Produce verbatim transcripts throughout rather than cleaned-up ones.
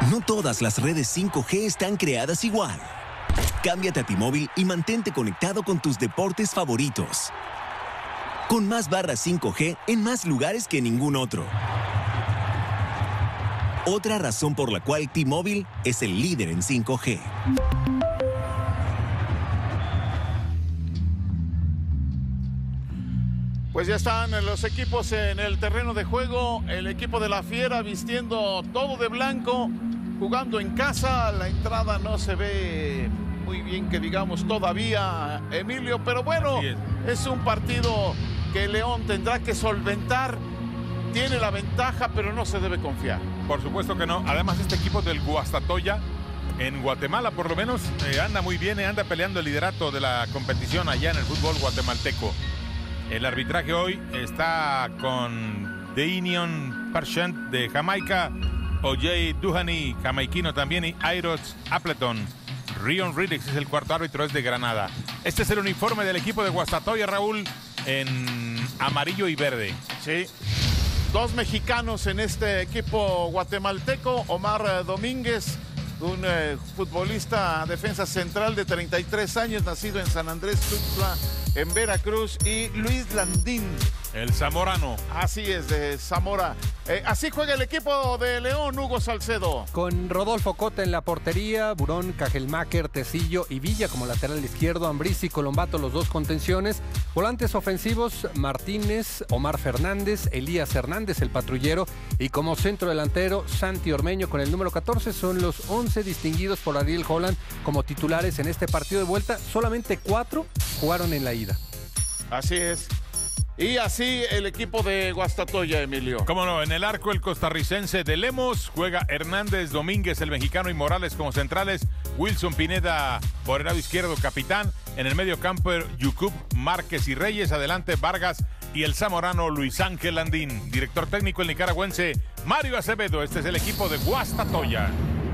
No todas las redes cinco G están creadas igual. Cámbiate a T-Mobile y mantente conectado con tus deportes favoritos. Con más barras cinco G en más lugares que ningún otro. Otra razón por la cual T-Mobile es el líder en cinco G. Pues ya están los equipos en el terreno de juego. El equipo de la Fiera vistiendo todo de blanco, jugando en casa. La entrada no se ve muy bien, que digamos todavía, Emilio, pero bueno, es. es un partido que León tendrá que solventar. Tiene la ventaja, pero no se debe confiar. Por supuesto que no. Además, este equipo del Guastatoya, en Guatemala por lo menos, eh, anda muy bien, eh, anda peleando el liderato de la competición allá en el fútbol guatemalteco. El arbitraje hoy está con Deinion Parchant de Jamaica, O J Duhani, jamaiquino también, y Airos Appleton. Rion Ridix es el cuarto árbitro, es de Granada. Este es el uniforme del equipo de Guastatoya, Raúl, en amarillo y verde. Sí. Dos mexicanos en este equipo guatemalteco. Omar Domínguez, un eh, futbolista defensa central de treinta y tres años, nacido en San Andrés Tuxtla, en Veracruz, y Luis Landín, el zamorano. Así es, de Zamora. Eh, así juega el equipo de León, Hugo Salcedo. Con Rodolfo Cota en la portería, Burón, Cajelmáquer, Tecillo y Villa como lateral izquierdo, Ambriz y Colombato los dos contenciones. Volantes ofensivos, Martínez, Omar Fernández, Elías Hernández, el patrullero, y como centro delantero, Santi Ormeño con el número catorce. Son los once distinguidos por Ariel Holland como titulares en este partido de vuelta. Solamente cuatro jugaron en la ida. Así es. Y así el equipo de Guastatoya, Emilio. Cómo no, en el arco el costarricense de Lemos, juega Hernández, Domínguez, el mexicano, y Morales como centrales. Wilson Pineda por el lado izquierdo, capitán. En el medio campo, Yucup, Márquez y Reyes. Adelante, Vargas y el zamorano Luis Ángel Landín. Director técnico, el nicaragüense Mario Acevedo. Este es el equipo de Guastatoya.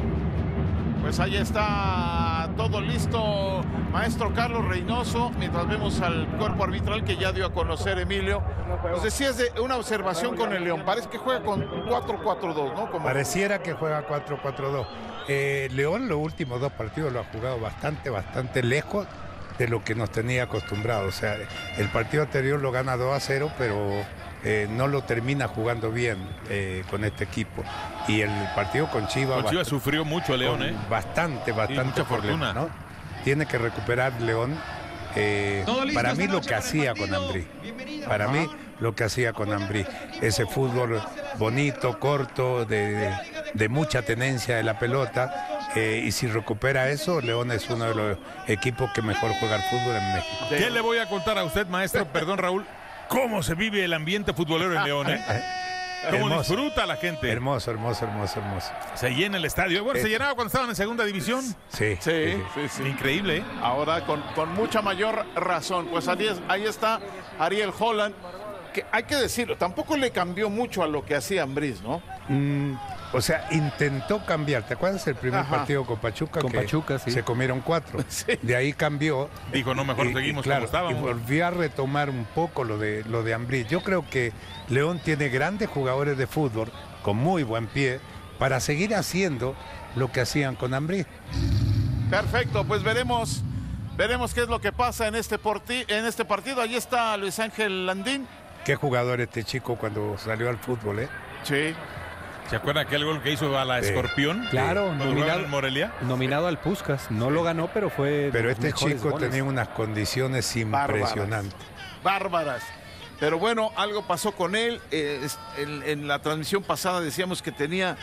Pues ahí está todo listo, maestro Carlos Reynoso, mientras vemos al cuerpo arbitral que ya dio a conocer Emilio. Nos decías de una observación con el León, parece que juega con cuatro cuatro dos, ¿no? Como... Pareciera que juega cuatro cuatro dos. Eh, León los últimos dos partidos lo ha jugado bastante, bastante lejos de lo que nos tenía acostumbrado. O sea, el partido anterior lo gana dos a cero, pero eh, no lo termina jugando bien eh, con este equipo. Y el partido con Chivas... Con Chivas sufrió mucho León, ¿eh? Bastante, bastante. Y mucha fortuna, ¿no? Tiene que recuperar León. Eh, para mí lo que hacía con Ambriz. Para mí lo que hacía con Ambriz. Ese fútbol bonito, corto, de, de, de mucha tenencia de la pelota. Eh, y si recupera eso, León es uno de los equipos que mejor juega el fútbol en México. ¿Qué le voy a contar a usted, maestro? Perdón, Raúl. ¿Cómo se vive el ambiente futbolero en León, eh? ¿Cómo hermoso, disfruta la gente? Hermoso, hermoso, hermoso, hermoso. Se llena el estadio. Bueno, ¿se llenaba cuando estaban en segunda división? Sí. Sí, sí, sí. sí. Increíble, ¿eh? Ahora con, con mucha mayor razón. Pues ahí, es, ahí está Ariel Holland, que hay que decirlo, tampoco le cambió mucho a lo que hacía Ambriz, ¿no? Mm, o sea, intentó cambiar. ¿Te acuerdas el primer Ajá. partido con Pachuca? Con que Pachuca, sí. Se comieron cuatro. Sí. De ahí cambió. Dijo, no, mejor y, seguimos y, claro, como estábamos. Y volvió a retomar un poco lo de, lo de Ambriz. Yo creo que León tiene grandes jugadores de fútbol con muy buen pie para seguir haciendo lo que hacían con Ambriz. Perfecto, pues veremos, veremos qué es lo que pasa en este, porti, en este partido. Ahí está Luis Ángel Landín. Qué jugador este chico cuando salió al fútbol, ¿eh? Sí. ¿Se acuerda aquel gol que hizo a la Sí. Escorpión? Claro, Cuando nominado, jugaba en Morelia. nominado al Puskás. No lo ganó, pero fue... Pero de este los mejores chico goles. tenía unas condiciones impresionantes. Bárbaras. Pero bueno, algo pasó con él. Eh, en, en la transmisión pasada decíamos que tenía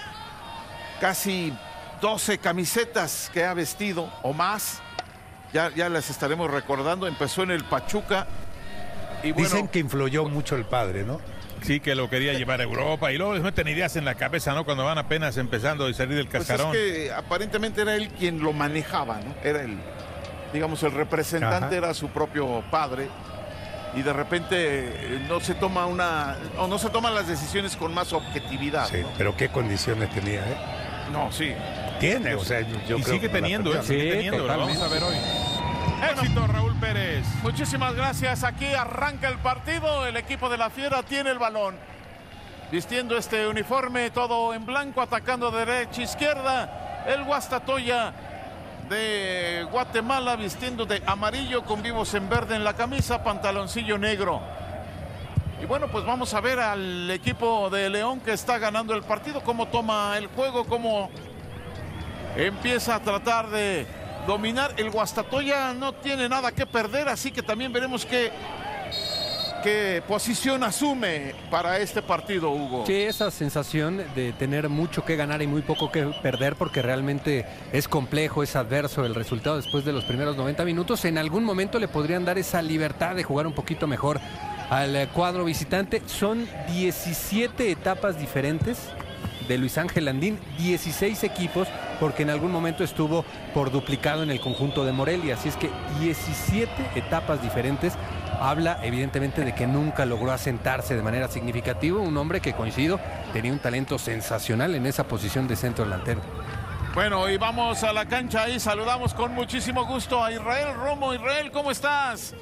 casi doce camisetas que ha vestido o más. Ya, ya las estaremos recordando. Empezó en el Pachuca. Y bueno, Dicen que influyó mucho el padre, ¿no? Sí, que lo quería llevar a Europa y luego les meten ideas en la cabeza, ¿no? Cuando van apenas empezando a salir del pues cascarón. es que aparentemente era él quien lo manejaba, ¿no? Era el, digamos, el representante. Ajá. Era su propio padre. Y de repente eh, no se toma una, o no se toman las decisiones con más objetividad. Sí, ¿no? pero qué condiciones tenía, ¿eh? No, sí. Tiene, o sea, yo, yo y creo sigue que teniendo, ¿eh? Sí, Sigue teniendo, lo vamos a ver hoy. Éxito, Raúl Pérez. Muchísimas gracias. Aquí arranca el partido. El equipo de la Fiera tiene el balón. vistiendo este uniforme, todo en blanco, atacando derecha, izquierda. El Guastatoya de Guatemala vistiendo de amarillo con vivos en verde en la camisa, pantaloncillo negro. Y bueno, pues vamos a ver al equipo de León que está ganando el partido, cómo toma el juego, cómo empieza a tratar de dominar. El Guastatoya no tiene nada que perder, así que también veremos qué, qué posición asume para este partido, Hugo. Sí, esa sensación de tener mucho que ganar y muy poco que perder, porque realmente es complejo, es adverso el resultado después de los primeros noventa minutos. En algún momento le podrían dar esa libertad de jugar un poquito mejor al cuadro visitante. Son diecisiete etapas diferentes de Luis Ángel Landín, dieciséis equipos, porque en algún momento estuvo por duplicado en el conjunto de Morelia. Así es que diecisiete etapas diferentes. Habla evidentemente de que nunca logró asentarse de manera significativa. Un hombre que, coincido, tenía un talento sensacional en esa posición de centro delantero. Bueno, y vamos a la cancha y saludamos con muchísimo gusto a Israel Romo. Israel, ¿cómo estás?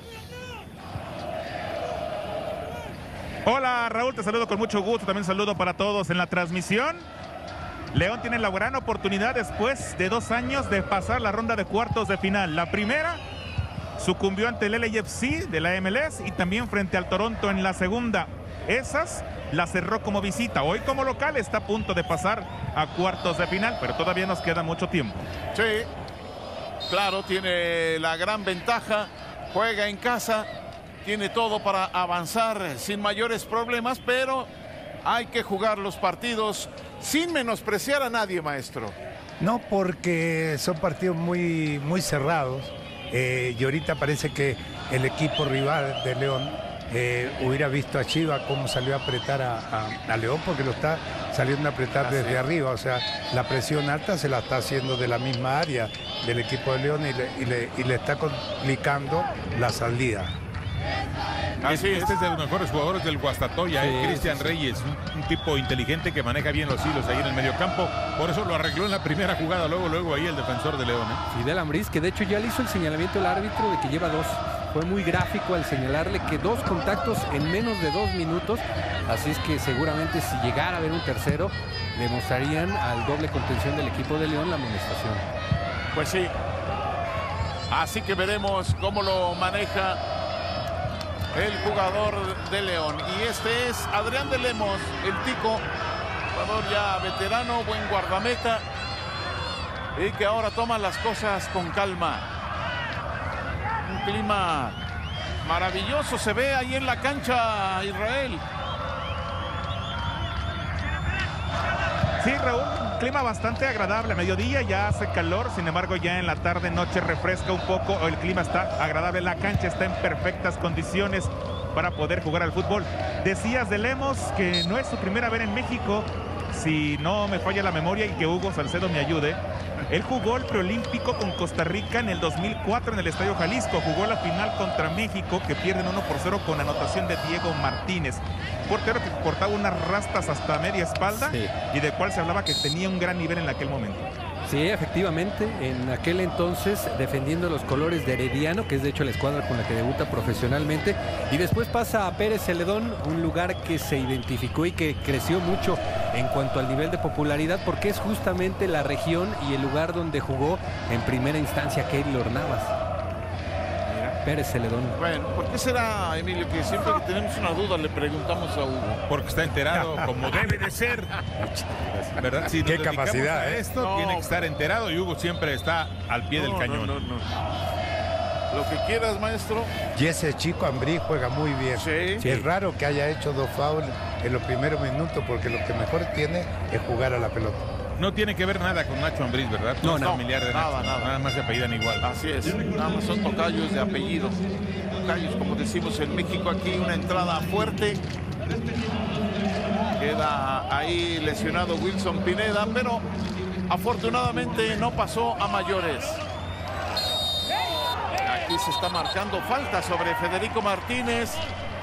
Hola Raúl, te saludo con mucho gusto, también saludo para todos en la transmisión. León tiene la gran oportunidad después de dos años de pasar la ronda de cuartos de final. La primera sucumbió ante el L A F C de la M L S y también frente al Toronto en la segunda. Esas las cerró como visita. Hoy como local está a punto de pasar a cuartos de final, pero todavía nos queda mucho tiempo. Sí, claro, tiene la gran ventaja, juega en casa. Tiene todo para avanzar sin mayores problemas, pero hay que jugar los partidos sin menospreciar a nadie, maestro. No, porque son partidos muy, muy cerrados. Eh, y ahorita parece que el equipo rival de León eh, hubiera visto a Chivas cómo salió a apretar a, a, a León, porque lo está saliendo a apretar ah, desde sí. arriba. O sea, la presión alta se la está haciendo de la misma área del equipo de León y le, y le, y le está complicando la salida. Así es. Este es de los mejores jugadores del Guastatoya, sí, eh, Cristian sí, sí. Reyes, un, un tipo inteligente que maneja bien los hilos ahí en el mediocampo. Por eso lo arregló en la primera jugada, luego, luego ahí el defensor de León. ¿eh? Fidel Ambriz, que de hecho ya le hizo el señalamiento al árbitro de que lleva dos. Fue muy gráfico al señalarle que dos contactos en menos de dos minutos. Así es que seguramente si llegara a haber un tercero, le mostrarían al doble contención del equipo de León la amonestación. Pues sí. Así que veremos cómo lo maneja el jugador de León. Y este es Adrián de Lemos, el tico, jugador ya veterano, buen guardameta, y que ahora toma las cosas con calma. Un clima maravilloso se ve ahí en la cancha, Israel. Sí, Raúl, un clima bastante agradable. A mediodía ya hace calor, sin embargo ya en la tarde, noche refresca un poco. El clima está agradable, la cancha está en perfectas condiciones para poder jugar al fútbol. Decías de Lemos que no es su primera vez en México, si no me falla la memoria, y que Hugo Salcedo me ayude. Él jugó el preolímpico con Costa Rica en el dos mil cuatro en el Estadio Jalisco. Jugó la final contra México, que pierden uno por cero con anotación de Diego Martínez. Portero que portaba unas rastas hasta media espalda, sí, y de cual se hablaba que tenía un gran nivel en aquel momento. Sí, efectivamente, en aquel entonces defendiendo los colores de Herediano, que es de hecho la escuadra con la que debuta profesionalmente, y después pasa a Pérez Celedón, un lugar que se identificó y que creció mucho en cuanto al nivel de popularidad, porque es justamente la región y el lugar donde jugó en primera instancia Keylor Navas. Pérez Celedón. Bueno, ¿por qué será, Emilio, que siempre que tenemos una duda le preguntamos a Hugo? Porque está enterado como debe de ser. ¿Verdad? Si qué capacidad, ¿eh? Esto no, tiene que estar enterado, y Hugo siempre está al pie no, del cañón. No, no, no. Lo que quieras, maestro. Y ese chico Ambriz juega muy bien. Sí. Sí. Es raro que haya hecho dos fouls en los primeros minutos, porque lo que mejor tiene es jugar a la pelota. No tiene que ver nada con Nacho Ambriz, ¿verdad? No, no, no. Familiar de Nada, Nacho. nada. Nada más se apellidan igual. Así es. Nada más son tocayos de apellido. Tocayos, como decimos en México, aquí una entrada fuerte. Queda ahí lesionado Wilson Pineda, pero afortunadamente no pasó a mayores. Aquí se está marcando falta sobre Federico Martínez.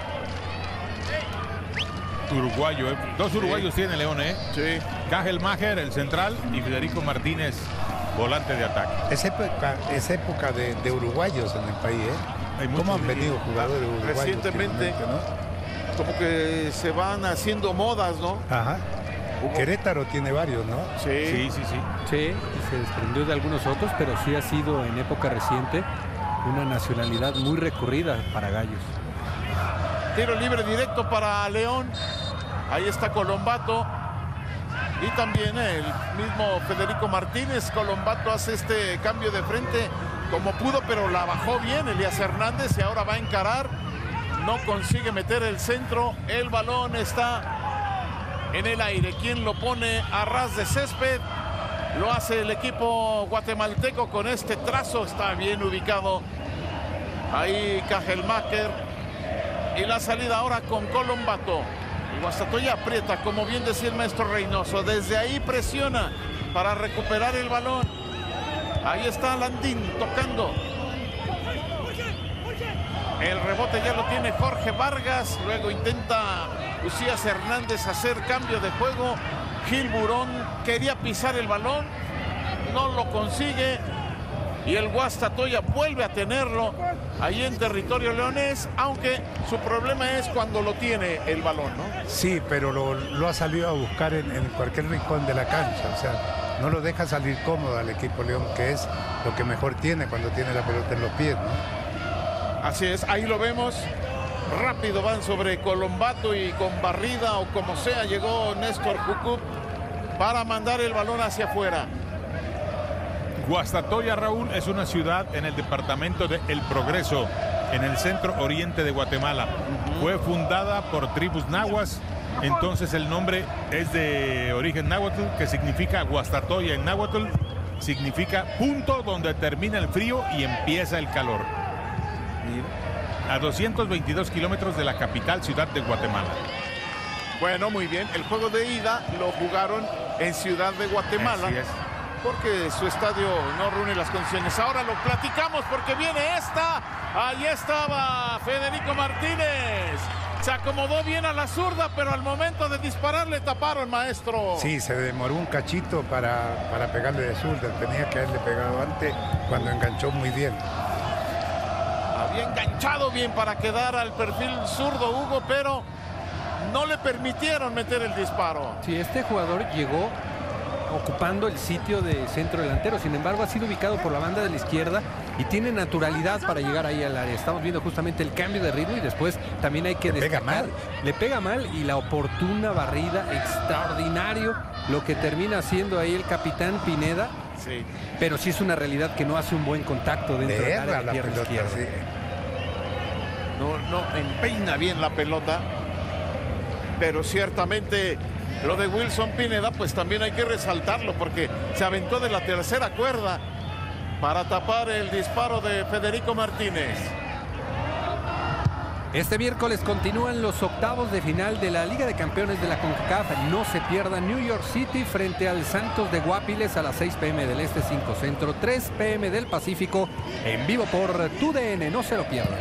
Uruguayo, ¿eh? Dos uruguayos sí tiene León, ¿eh? Sí. Kajelmacher, el central, y Federico Martínez, volante de ataque. Es época, es época de, de uruguayos en el país, ¿eh? Hay ¿Cómo han muchos, venido jugadores uruguayos? Recientemente, ¿no? como que se van haciendo modas, ¿no? Ajá. Querétaro tiene varios, ¿no? Sí, Sí, sí, sí. Sí, se desprendió de algunos otros, pero sí ha sido en época reciente una nacionalidad muy recurrida para Gallos. Tiro libre directo para León. Ahí está Colombato. Y también el mismo Federico Martínez. Colombato hace este cambio de frente como pudo, pero la bajó bien Elías Hernández y ahora va a encarar. No consigue meter el centro. El balón está en el aire. ¿Quién lo pone a ras de césped? Lo hace el equipo guatemalteco con este trazo. Está bien ubicado ahí Cajelmacher. Y la salida ahora con Colombato. El Guastatoya aprieta, como bien decía el maestro Reynoso. Desde ahí presiona para recuperar el balón. Ahí está Landín tocando. El rebote ya lo tiene Jorge Vargas. Luego intenta Usías Hernández hacer cambio de juego. Gil Burón quería pisar el balón. No lo consigue. Y el Guastatoya vuelve a tenerlo ahí en territorio leonés, aunque su problema es cuando lo tiene el balón, ¿no? Sí, pero lo, lo ha salido a buscar en, en cualquier rincón de la cancha. O sea, no lo deja salir cómodo al equipo León, que es lo que mejor tiene cuando tiene la pelota en los pies, ¿no? Así es, ahí lo vemos. Rápido van sobre Colombato y con barrida o como sea llegó Néstor Jucup para mandar el balón hacia afuera. Guastatoya, Raúl, es una ciudad en el departamento de El Progreso, en el centro oriente de Guatemala. Uh-huh. Fue fundada por tribus nahuas, entonces el nombre es de origen náhuatl, que significa Guastatoya en náhuatl, significa punto donde termina el frío y empieza el calor. A doscientos veintidós kilómetros de la capital ciudad de Guatemala. Bueno, muy bien. El juego de ida lo jugaron en Ciudad de Guatemala. Así es. Porque su estadio no reúne las condiciones. Ahora lo platicamos porque viene esta. Ahí estaba Federico Martínez. Se acomodó bien a la zurda, pero al momento de disparar le taparon, maestro. Sí, se demoró un cachito para, para pegarle de zurda. Tenía que haberle pegado antes cuando enganchó muy bien. Había enganchado bien para quedar al perfil zurdo Hugo, pero no le permitieron meter el disparo. Sí, este jugador llegó ocupando el sitio de centro delantero, sin embargo ha sido ubicado por la banda de la izquierda y tiene naturalidad para llegar ahí al área. Estamos viendo justamente el cambio de ritmo y después también hay que destacar. Le pega mal. Le pega mal y la oportuna barrida, extraordinario lo que termina haciendo ahí el capitán Pineda. Sí. Pero sí es una realidad que no hace un buen contacto dentro del área de la pierna pelota, izquierda. sí. No, no empeina bien la pelota, pero ciertamente lo de Wilson Pineda pues también hay que resaltarlo porque se aventó de la tercera cuerda para tapar el disparo de Federico Martínez. Este miércoles continúan los octavos de final de la Liga de Campeones de la CONCACAF. No se pierda New York City frente al Santos de Guapiles a las seis p m del Este, cinco Centro, tres p m del Pacífico, en vivo por T U D N. No se lo pierdan.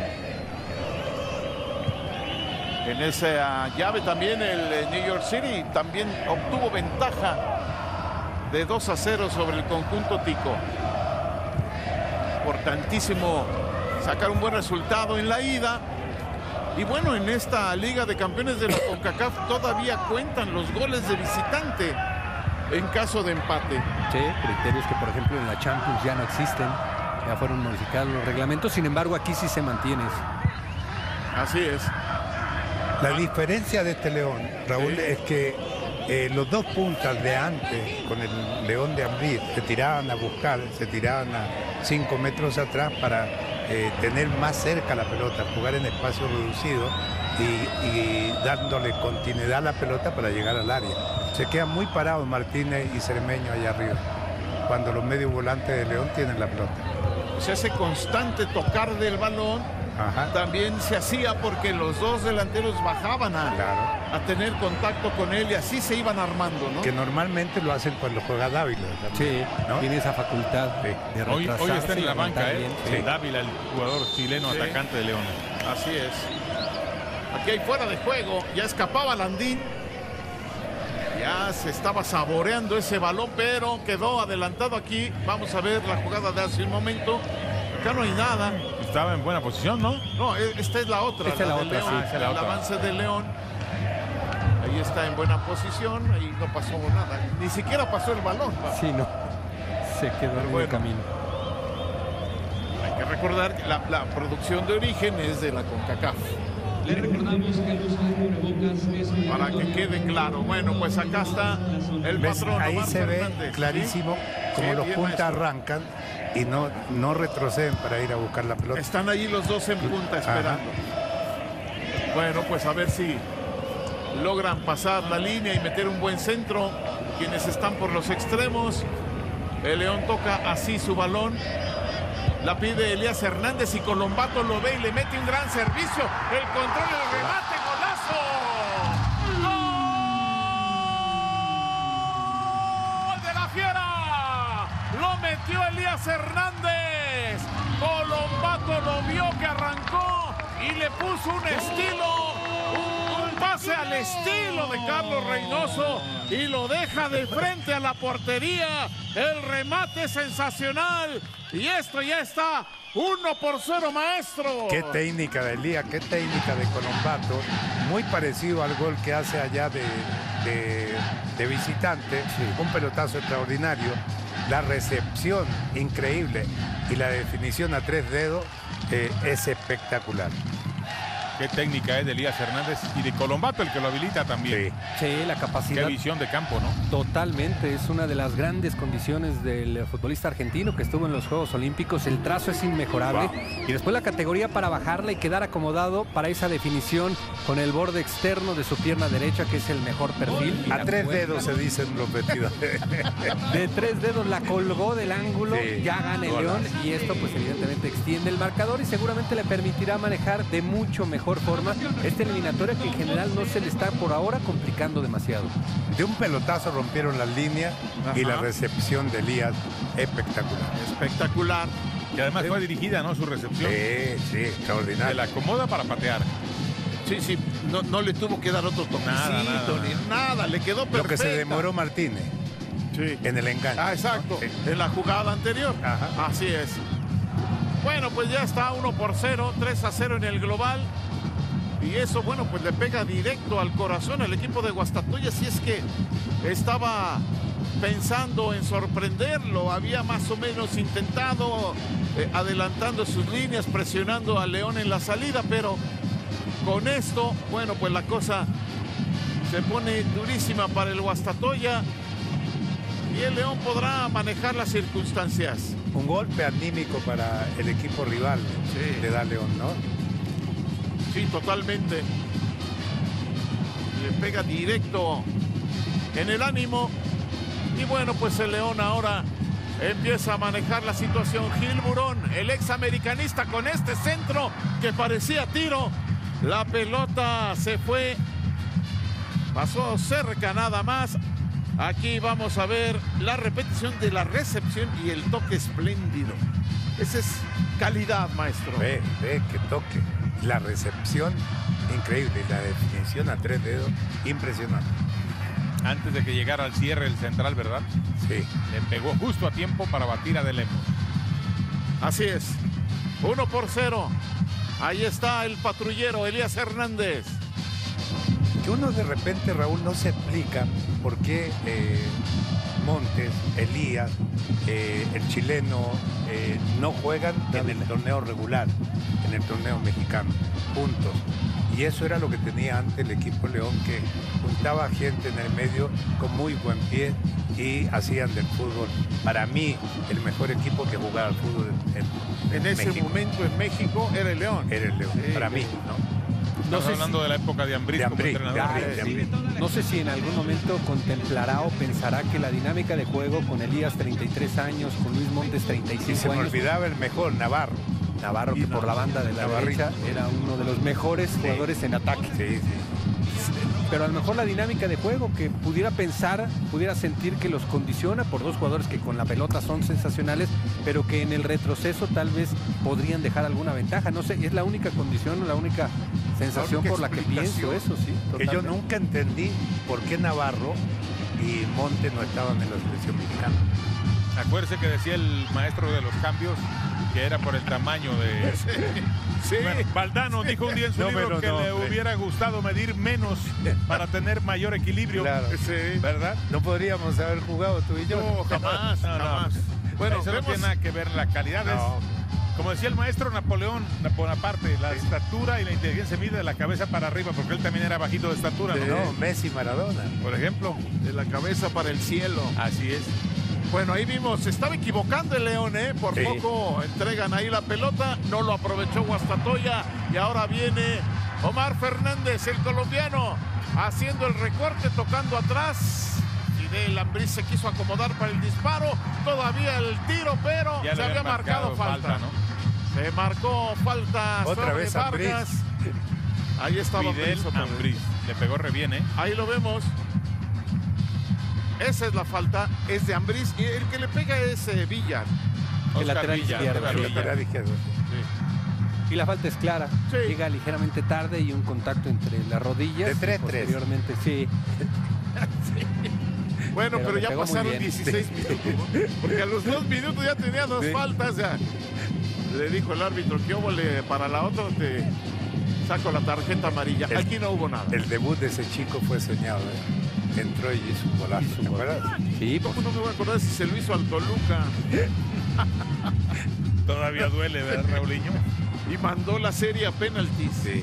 En esa llave también el New York City también obtuvo ventaja de dos a cero sobre el conjunto tico. Importantísimo sacar un buen resultado en la ida. Y bueno, en esta Liga de Campeones de la CONCACAF todavía cuentan los goles de visitante en caso de empate. Sí, criterios que por ejemplo en la Champions ya no existen. Ya fueron modificados los reglamentos, sin embargo aquí sí se mantiene. Así es. La diferencia de este León, Raúl, sí, es que eh, los dos puntas de antes, con el León de Ambrí, se tiraban a buscar, se tiraban a cinco metros atrás para eh, tener más cerca la pelota, jugar en espacio reducido y, y dándole continuidad a la pelota para llegar al área. Se quedan muy parados Martínez y Cermeño allá arriba, cuando los medios volantes de León tienen la pelota. Se hace constante tocar del balón. Ajá. También se hacía porque los dos delanteros bajaban a, claro, a tener contacto con él y así se iban armando, ¿no? Que normalmente lo hacen cuando juega Dávila. Sí, ¿no? Tiene esa facultad sí. de retrasarse. Hoy, hoy está en la banca, ¿eh? Sí. Dávila, el jugador chileno, sí, atacante de León. Así es. Aquí hay fuera de juego, ya escapaba Landín. Ya se estaba saboreando ese balón, pero quedó adelantado aquí. Vamos a ver la jugada de hace un momento. Acá no hay nada. Estaba en buena posición, ¿no? No, esta es la otra. Esta es la de otra, León, sí, esta es la el otra. avance de León. Ahí está en buena posición. Ahí no pasó nada. Ni siquiera pasó el balón. Sí, no. Se quedó en bueno. el camino. Hay que recordar que la, la producción de origen es de la CONCACAF. Le recordamos que el uso de cubrebocas es obligatorio. Para que quede claro. Bueno, pues acá está el ¿Ves? patrón. Ahí Omar se ve Fernández. clarísimo ¿Sí? como Sí, los bien, puntas maestro. arrancan y no, no retroceden para ir a buscar la pelota. Están ahí los dos en punta esperando. Bueno, pues a ver si logran pasar la línea y meter un buen centro. Quienes están por los extremos. El León toca así su balón. La pide Elías Hernández y Colombato lo ve y le mete un gran servicio. El control, el remate, golazo. ¡Gol de la Fiera! Lo metió Elías Hernández. Colombato lo vio que arrancó y le puso un estilo, un, un pase al estilo de Carlos Reynoso y lo deja de frente a la portería. El remate sensacional y esto ya está uno por cero, maestro. Qué técnica de Elías, qué técnica de Colombato. Muy parecido al gol que hace allá de, de, de visitante. Sí. Un pelotazo extraordinario. La recepción increíble y la definición a tres dedos eh, es espectacular. Qué técnica es de Elías Hernández y de Colombato el que lo habilita también. Sí. Sí, la Qué capacidad. visión de campo, ¿no? Totalmente, es una de las grandes condiciones del futbolista argentino que estuvo en los Juegos Olímpicos. El trazo es inmejorable. Wow. Y después la categoría para bajarla y quedar acomodado para esa definición con el borde externo de su pierna derecha, que es el mejor perfil. Y A la tres cuerda. dedos se dicen los vestidos. De tres dedos la colgó del ángulo, Sí. ya gana el Golazo. León y esto pues evidentemente extiende el marcador y seguramente le permitirá manejar de mucho mejor forma esta eliminatoria que en general no se le está por ahora complicando demasiado. De un pelotazo rompieron las líneas y Ajá. la recepción de Elías espectacular. Espectacular. Y además fue dirigida, ¿no? Su recepción. Sí, sí, Se extraordinario. la acomoda para patear. Sí, sí, no, no le tuvo que dar otro toquecito, Nada, nada, ni nada, le quedó perfecto. Lo que se demoró Martínez Sí. en el enganche. Ah, exacto, Sí. en la jugada anterior. Ajá. Así es. Bueno, pues ya está uno por cero, tres a cero en el global. Y eso, bueno, pues le pega directo al corazón al equipo de Guastatoya. Si es que estaba pensando en sorprenderlo, había más o menos intentado eh, adelantando sus líneas, presionando a León en la salida, pero con esto, bueno, pues la cosa se pone durísima para el Guastatoya y el León podrá manejar las circunstancias. Un golpe anímico para el equipo rival Sí. de da León, ¿no? Sí, totalmente. Le pega directo en el ánimo. Y bueno, pues el León ahora empieza a manejar la situación. Gil Burón, el ex americanista, con este centro que parecía tiro. La pelota se fue. Pasó cerca nada más. Aquí vamos a ver la repetición de la recepción y el toque espléndido. Esa es calidad, maestro. Ve, ve que toque. La recepción increíble y la definición a tres dedos impresionante. Antes de que llegara al cierre el central, ¿verdad? Sí. Le pegó justo a tiempo para batir a De Lemos. Así es. Uno por cero. Ahí está el patrullero Elías Hernández. Que uno de repente, Raúl, no se explica por qué eh, Montes, Elías, eh, el chileno, eh, no juegan en el torneo regular, en el torneo mexicano, puntos. Y eso era lo que tenía antes el equipo León, que juntaba gente en el medio con muy buen pie y hacían del fútbol, para mí, el mejor equipo que jugaba al fútbol en, en, En en ese México. momento en México era el León. Era el León, Sí, para mí, ¿no? Estamos sé hablando si- de la época de Ambriz De como Ambriz, entrenador. de Ambriz, de Sí. Ambriz. No sé si en algún momento contemplará o pensará que la dinámica de juego con Elías treinta y tres años, con Luis Montes treinta y Y se cinco me años, olvidaba el mejor, Navarro. Navarro que por la banda de la Navarrito. derecha era uno de los mejores jugadores en ataque. Sí, sí. Pero a lo mejor la dinámica de juego que pudiera pensar, pudiera sentir que los condiciona por dos jugadores que con la pelota son sensacionales, pero que en el retroceso tal vez podrían dejar alguna ventaja. No sé, es la única condición, la única sensación única por la que pienso explicación. eso, sí. Que yo totalmente. nunca entendí por qué Navarro y Monte no estaban en la selección mexicana. Acuérdese que decía el maestro de los cambios Que era por el tamaño de... Sí. Sí. Bueno, Valdano sí. dijo un día en su No libro que nombre. le hubiera gustado medir menos para tener mayor equilibrio. Claro. Sí. ¿Verdad? No podríamos haber jugado tú y yo. No, jamás, No, no. jamás. Bueno, eso vemos... no tiene nada que ver la calidad. No. Es, como decía el maestro Napoleón Bonaparte, la estatura y la inteligencia mide de la cabeza para arriba, porque él también era bajito de estatura, ¿no? No, Messi, Maradona. Por ejemplo. De la cabeza para el cielo. Así es. Bueno, ahí vimos, se estaba equivocando el León, ¿eh? Por Sí. poco entregan ahí la pelota, no lo aprovechó Guastatoya y ahora viene Omar Fernández, el colombiano, haciendo el recorte, tocando atrás. Fidel Ambriz se quiso acomodar para el disparo, todavía el tiro, pero Ya se le había habían marcado marcado falta. falta, ¿no? Se marcó falta Otra sobre vez Vargas. Ahí estaba Fidel Ambriz otra vez. Ambriz. Le pegó re bien, ¿eh? Ahí lo vemos. Esa es la falta, es de Ambriz y el que le pega es eh, Villa. El Oscar lateral Villa, izquierdo, Oscar sí. Villa. Lateral izquierdo. Y la falta es clara. Sí. Llega ligeramente tarde y un contacto entre las rodillas. De tres, y posteriormente, sí. Bueno, Pero pero, le ya pegó muy pasaron bien. dieciséis minutos, ¿no? Porque a los dos minutos ya tenía dos Sí. faltas. Ya. Le dijo el árbitro que óvole, para la otra te saco la tarjeta amarilla. El- Aquí no hubo nada. El debut de ese chico fue soñado, ¿eh? Entró y hizo un golazo, Hizo un ¿te gol. acuerdas? Sí, pues, ¿Cómo no me voy a acordar si se lo hizo al Toluca? Todavía duele, ¿verdad, Raulinho? Y mandó la serie a penaltis. Sí.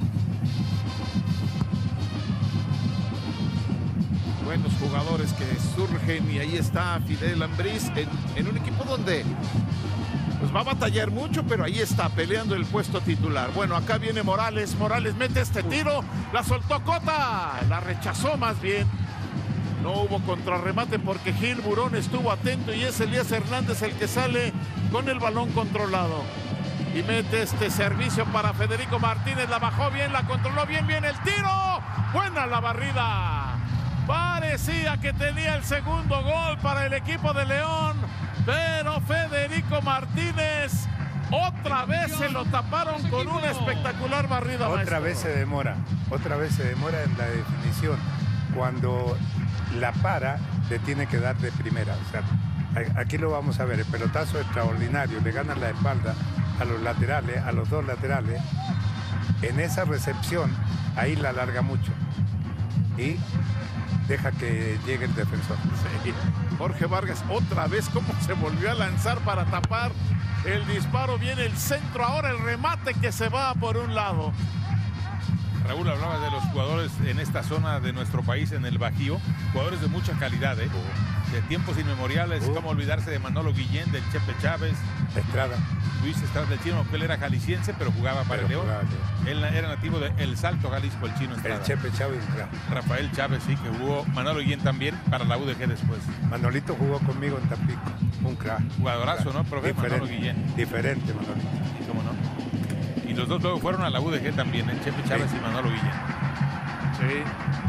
Buenos jugadores que surgen y ahí está Fidel Ambriz en, en un equipo donde pues va a batallar mucho, pero ahí está peleando el puesto titular. Bueno, acá viene Morales, Morales mete este tiro, la soltó Cota, la rechazó más bien. No hubo contrarremate porque Gil Burón estuvo atento y es Elías Hernández el que sale con el balón controlado. Y mete este servicio para Federico Martínez, la bajó bien, la controló bien, bien el tiro. Buena la barrida. Parecía que tenía el segundo gol para el equipo de León, pero Federico Martínez otra vez se lo taparon con una espectacular barrida. Otra maestro. vez se demora, otra vez se demora en la definición. Cuando la para, le tiene que dar de primera. O sea, a- aquí lo vamos a ver, el pelotazo extraordinario, le gana la espalda a los laterales, a los dos laterales. En esa recepción, ahí la alarga mucho. Y deja que llegue el defensor. Sí. Jorge Vargas otra vez cómo se volvió a lanzar para tapar el disparo. Viene el centro, ahora el remate que se va por un lado. Raúl, hablaba de los jugadores en esta zona de nuestro país, en el Bajío, jugadores de mucha calidad, ¿eh? De tiempos inmemoriales, Uh. cómo olvidarse de Manolo Guillén, del Chepe Chávez, Estrada. Luis Estrada del Chino, que él era jalisciense, pero jugaba para Pero el León. jugaba León. Él era nativo de El Salto, Jalisco, el Chino Estrada. El Chepe Chávez. claro. Rafael Chávez, sí, que jugó, Manolo Guillén también, para la U D G después. Manolito jugó conmigo en Tampico. Un crack. Jugadorazo, ¿no, profe? Manolo Diferente, Guillén. diferente, Manolito. Sí, cómo no. Y los dos luego fueron a la U D G también, el Chepe Chávez y Manolo Guillén. Sí.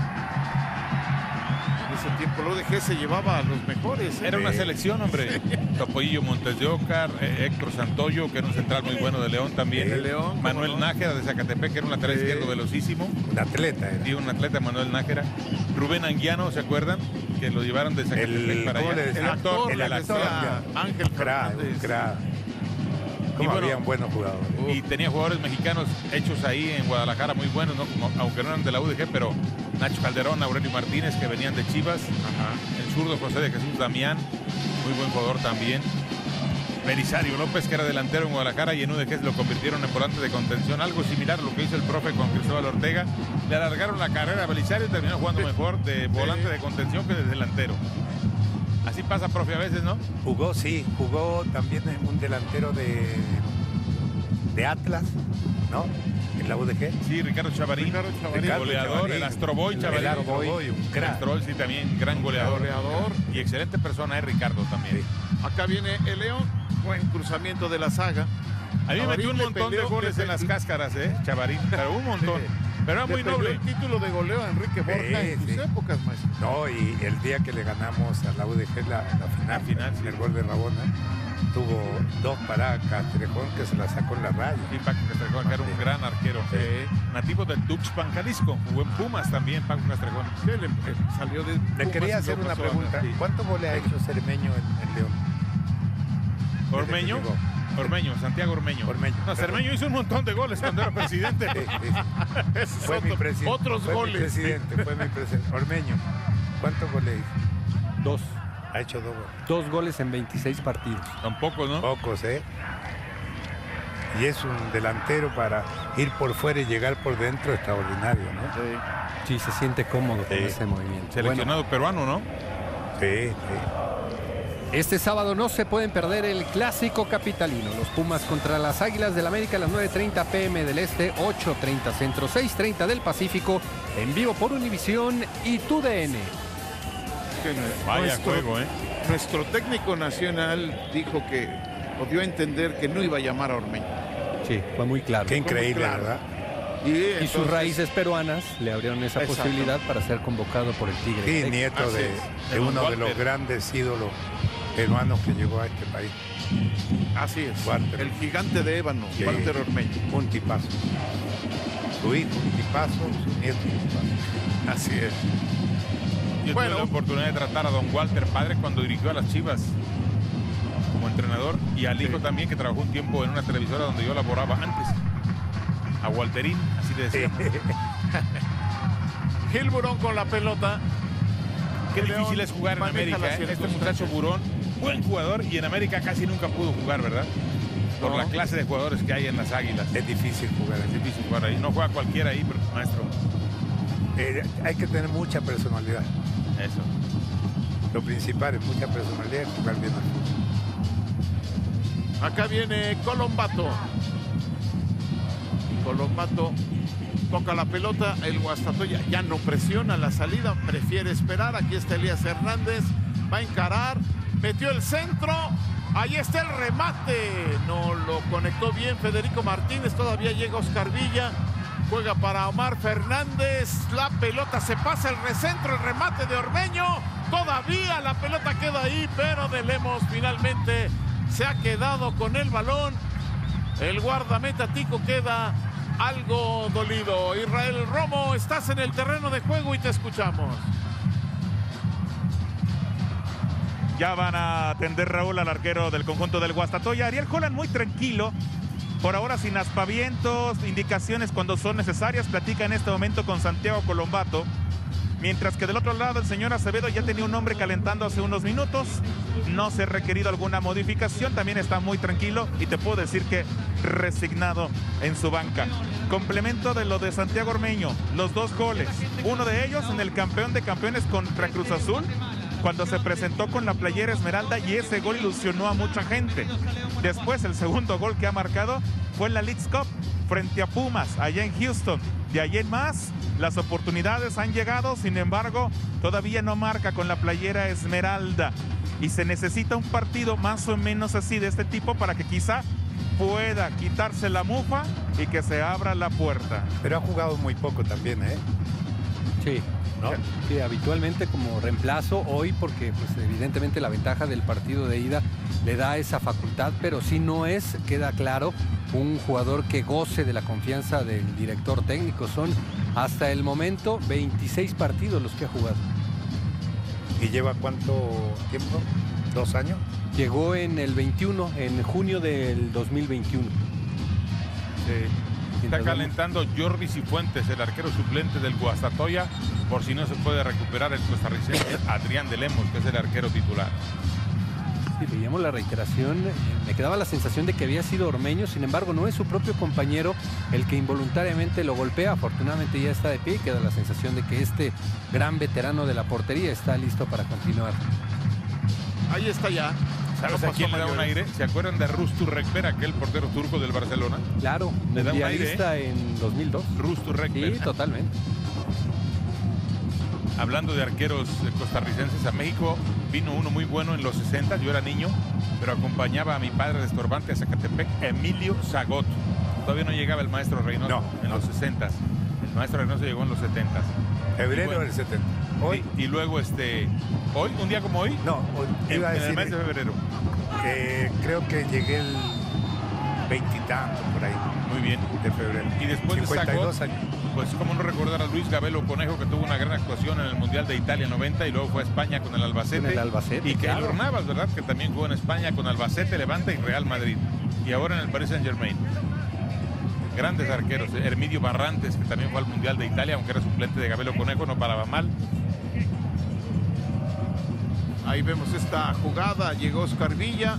En ese tiempo lo U D G se llevaba a los mejores. ¿eh? Era una selección, hombre. Topollillo Montes de Ocar, eh, Héctor Santoyo, que era un central muy bueno de León también. De León, cómo Manuel no. Nájera de Zacatepec, que era un lateral Sí. izquierdo velocísimo. Un atleta era. Y un atleta, Manuel Nájera. Rubén Anguiano, ¿se acuerdan? Que lo llevaron de Zacatepec El- para ¿cómo allá. le decían? El actor, el le actor, decía Ángel Crack, un Fernández. crack. Y Como bueno, habían buenos jugadores. Y tenía jugadores mexicanos hechos ahí en Guadalajara muy buenos, ¿no? Como- aunque no eran de la U D G, pero Nacho Calderón, Aurelio Martínez, que venían de Chivas. El zurdo José de Jesús Damián, muy buen jugador también. Belisario López, que era delantero en Guadalajara y en U D G lo convirtieron en volante de contención, algo similar a lo que hizo el profe con Cristóbal Ortega. Le alargaron la carrera a Belisario y terminó jugando mejor de volante de contención que de delantero. Así pasa, profe, a veces, ¿no? Jugó, sí, jugó también en un delantero de, de Atlas, ¿no? En la U D G. Sí, Ricardo Chavarín, Ricardo Chavarín. el goleador, Chavarín. el Astroboy El Chavarín. Astroboy, un El crack. Astroboy, sí, también gran goleador. Goleador. Y excelente persona es Ricardo también. Acá viene el León. Buen cruzamiento de la saga. A mí me Chavarín metió un le montón de peleó goles desde en las el- cáscaras, ¿eh? Chavarín, pero un montón. Sí. Pero era Le muy peleó noble. el título de goleo a Enrique Borja en sus sí. épocas, maestro. No, y el día que le ganamos a la U D G la, la final, La final, sí. el gol de Rabona, tuvo dos para Castrejón que se la sacó en la raya. Sí, Paco Castrejón, que era un gran arquero. Sí. Nativo del Tuxpan, Jalisco. Jugó en Pumas también, Paco Castrejón. Sí, le- eh, salió de Le Pumas quería y hacer luego una pasó a- pregunta. sí. ¿Cuántos goles ha hecho Cermeño en, en León? Desde que Ormeño, llegó. Ormeño, Santiago Ormeño. Ormeño. No, Cermeño hizo un montón de goles cuando era presidente. Sí, sí. Fue otro, mi presidente. otros fue goles. Mi presidente, fue mi presidente. Ormeño, ¿cuántos goles hizo? Dos. Ha hecho dos goles. Dos goles en veintiséis partidos. Tampoco, ¿no? Pocos, ¿eh? Y es un delantero para ir por fuera y llegar por dentro extraordinario, ¿no? Sí. Sí, se siente cómodo con Sí. ese movimiento. Seleccionado Bueno, peruano, ¿no? Sí, sí. este sábado no se pueden perder el clásico capitalino. Los Pumas contra las Águilas del América a las nueve treinta p m del Este, ocho treinta Centro, seis treinta del Pacífico, en vivo por Univisión y T U D N. Que Vaya nuestro, juego, ¿eh? Nuestro técnico nacional dijo que, o dio a entender que no iba a llamar a Ormeño. Sí, fue muy claro. Qué increíble, claro. ¿verdad? Y, Y entonces, sus raíces peruanas le abrieron esa Exacto. posibilidad para ser convocado por el Tigre. Sí, Tec. nieto Así de, es. de De uno de Walter. los grandes ídolos peruanos que llegó a este país. Así es. Walter. El gigante de ébano, Sí. Walter Ormeño. Un tipazo. Su hijo un tipazo, su nieto un tipazo. Así es. Yo Bueno. tuve la oportunidad de tratar a don Walter padre cuando dirigió a las Chivas como entrenador y al hijo Sí. también, que trabajó un tiempo en una televisora donde yo laboraba antes. A Walterín, así le decíamos. Gil Burón con la pelota. Qué León difícil es jugar en maneja América, las ¿eh? Este circunstancias. muchacho Burón, buen jugador, y en América casi nunca pudo jugar, ¿verdad? Por No. la clase de jugadores que hay en las Águilas. Es difícil jugar Es así. difícil jugar ahí. No juega cualquiera ahí, pero maestro. Eh, hay que tener mucha personalidad. Eso. Lo principal es mucha personalidad y jugar bien al fútbol. Acá viene Colombato. Colombato toca la pelota. El Guastatoya ya no presiona la salida, prefiere esperar. Aquí está Elías Hernández. Va a encarar. Metió el centro. Ahí está el remate. No lo conectó bien Federico Martínez. Todavía llega Oscar Villa. Juega para Omar Fernández. La pelota se pasa el recentro. El remate de Ormeño. Todavía la pelota queda ahí, pero de Lemos finalmente se ha quedado con el balón. El guardameta Tico queda algo dolido. Israel Romo, estás en el terreno de juego y te escuchamos. Ya van a atender, Raúl, al arquero del conjunto del Guastatoya. Ariel Holland muy tranquilo. Por ahora sin aspavientos, indicaciones cuando son necesarias. Platica en este momento con Santiago Colombato. Mientras que del otro lado el señor Acevedo ya tenía un hombre calentando hace unos minutos. No se ha requerido alguna modificación. También está muy tranquilo y te puedo decir que resignado en su banca. Complemento de lo de Santiago Ormeño. Los dos goles. Uno de ellos en el campeón de campeones contra Cruz Azul, cuando se presentó con la playera esmeralda, y ese gol ilusionó a mucha gente. Después el segundo gol que ha marcado fue en la Leagues Cup frente a Pumas allá en Houston. De allí en más las oportunidades han llegado, sin embargo todavía no marca con la playera esmeralda y se necesita un partido más o menos así de este tipo para que quizá pueda quitarse la mufa y que se abra la puerta. Pero ha jugado muy poco también, ¿eh? Sí. ¿No? Sí, habitualmente como reemplazo hoy, porque pues evidentemente la ventaja del partido de ida le da esa facultad, pero sí no es, queda claro, un jugador que goce de la confianza del director técnico. Son hasta el momento veintiséis partidos los que ha jugado. ¿Y lleva cuánto tiempo? ¿Dos años? Llegó en el veintiuno, en junio del dos mil veintiuno. Está Mientras calentando Jordi Cifuentes, el arquero suplente del Guastatoya, por si no se puede recuperar el costarricense Adrián de Lemos, que es el arquero titular. Sí, veíamos la reiteración, eh, me quedaba la sensación de que había sido Ormeño, sin embargo no es su propio compañero el que involuntariamente lo golpea. Afortunadamente ya está de pie y queda la sensación de que este gran veterano de la portería está listo para continuar. Ahí está ya. ¿Sabes No a quién pasó le da un mayores. aire? ¿Se acuerdan de Rustu Rekber, aquel portero turco del Barcelona? Claro, Le da un mundialista en dos mil dos. Rustu Rekber. Sí, totalmente. Hablando de arqueros eh, costarricenses, a México vino uno muy bueno en los sesenta, yo era niño, pero acompañaba a mi padre de estorbante a Zacatepec, Emilio Zagot. Todavía no llegaba el maestro Reynoso No, en no. los sesenta. El maestro Reynoso llegó en los setenta. Febrero Y bueno, del setenta. Hoy, Y, y luego, este, hoy, un día como hoy, no, hoy en, iba a en el decir mes de febrero. que creo que llegué el veintitantos por ahí Muy bien. de febrero. Y después de cincuenta y dos Zagot, años. pues cómo no recordar a Luis Gabelo Conejo, que tuvo una gran actuación en el Mundial de Italia noventa y luego fue a España con el Albacete. Con el Albacete, Y que claro. Keylor Navas, ¿verdad? Que también jugó en España con Albacete, Levante y Real Madrid. y ahora en el Paris Saint-Germain. Grandes arqueros. Hermidio Barrantes, que también fue al Mundial de Italia, aunque era suplente de Gabelo Conejo, no paraba mal. Ahí vemos esta jugada, llegó Oscar Villa.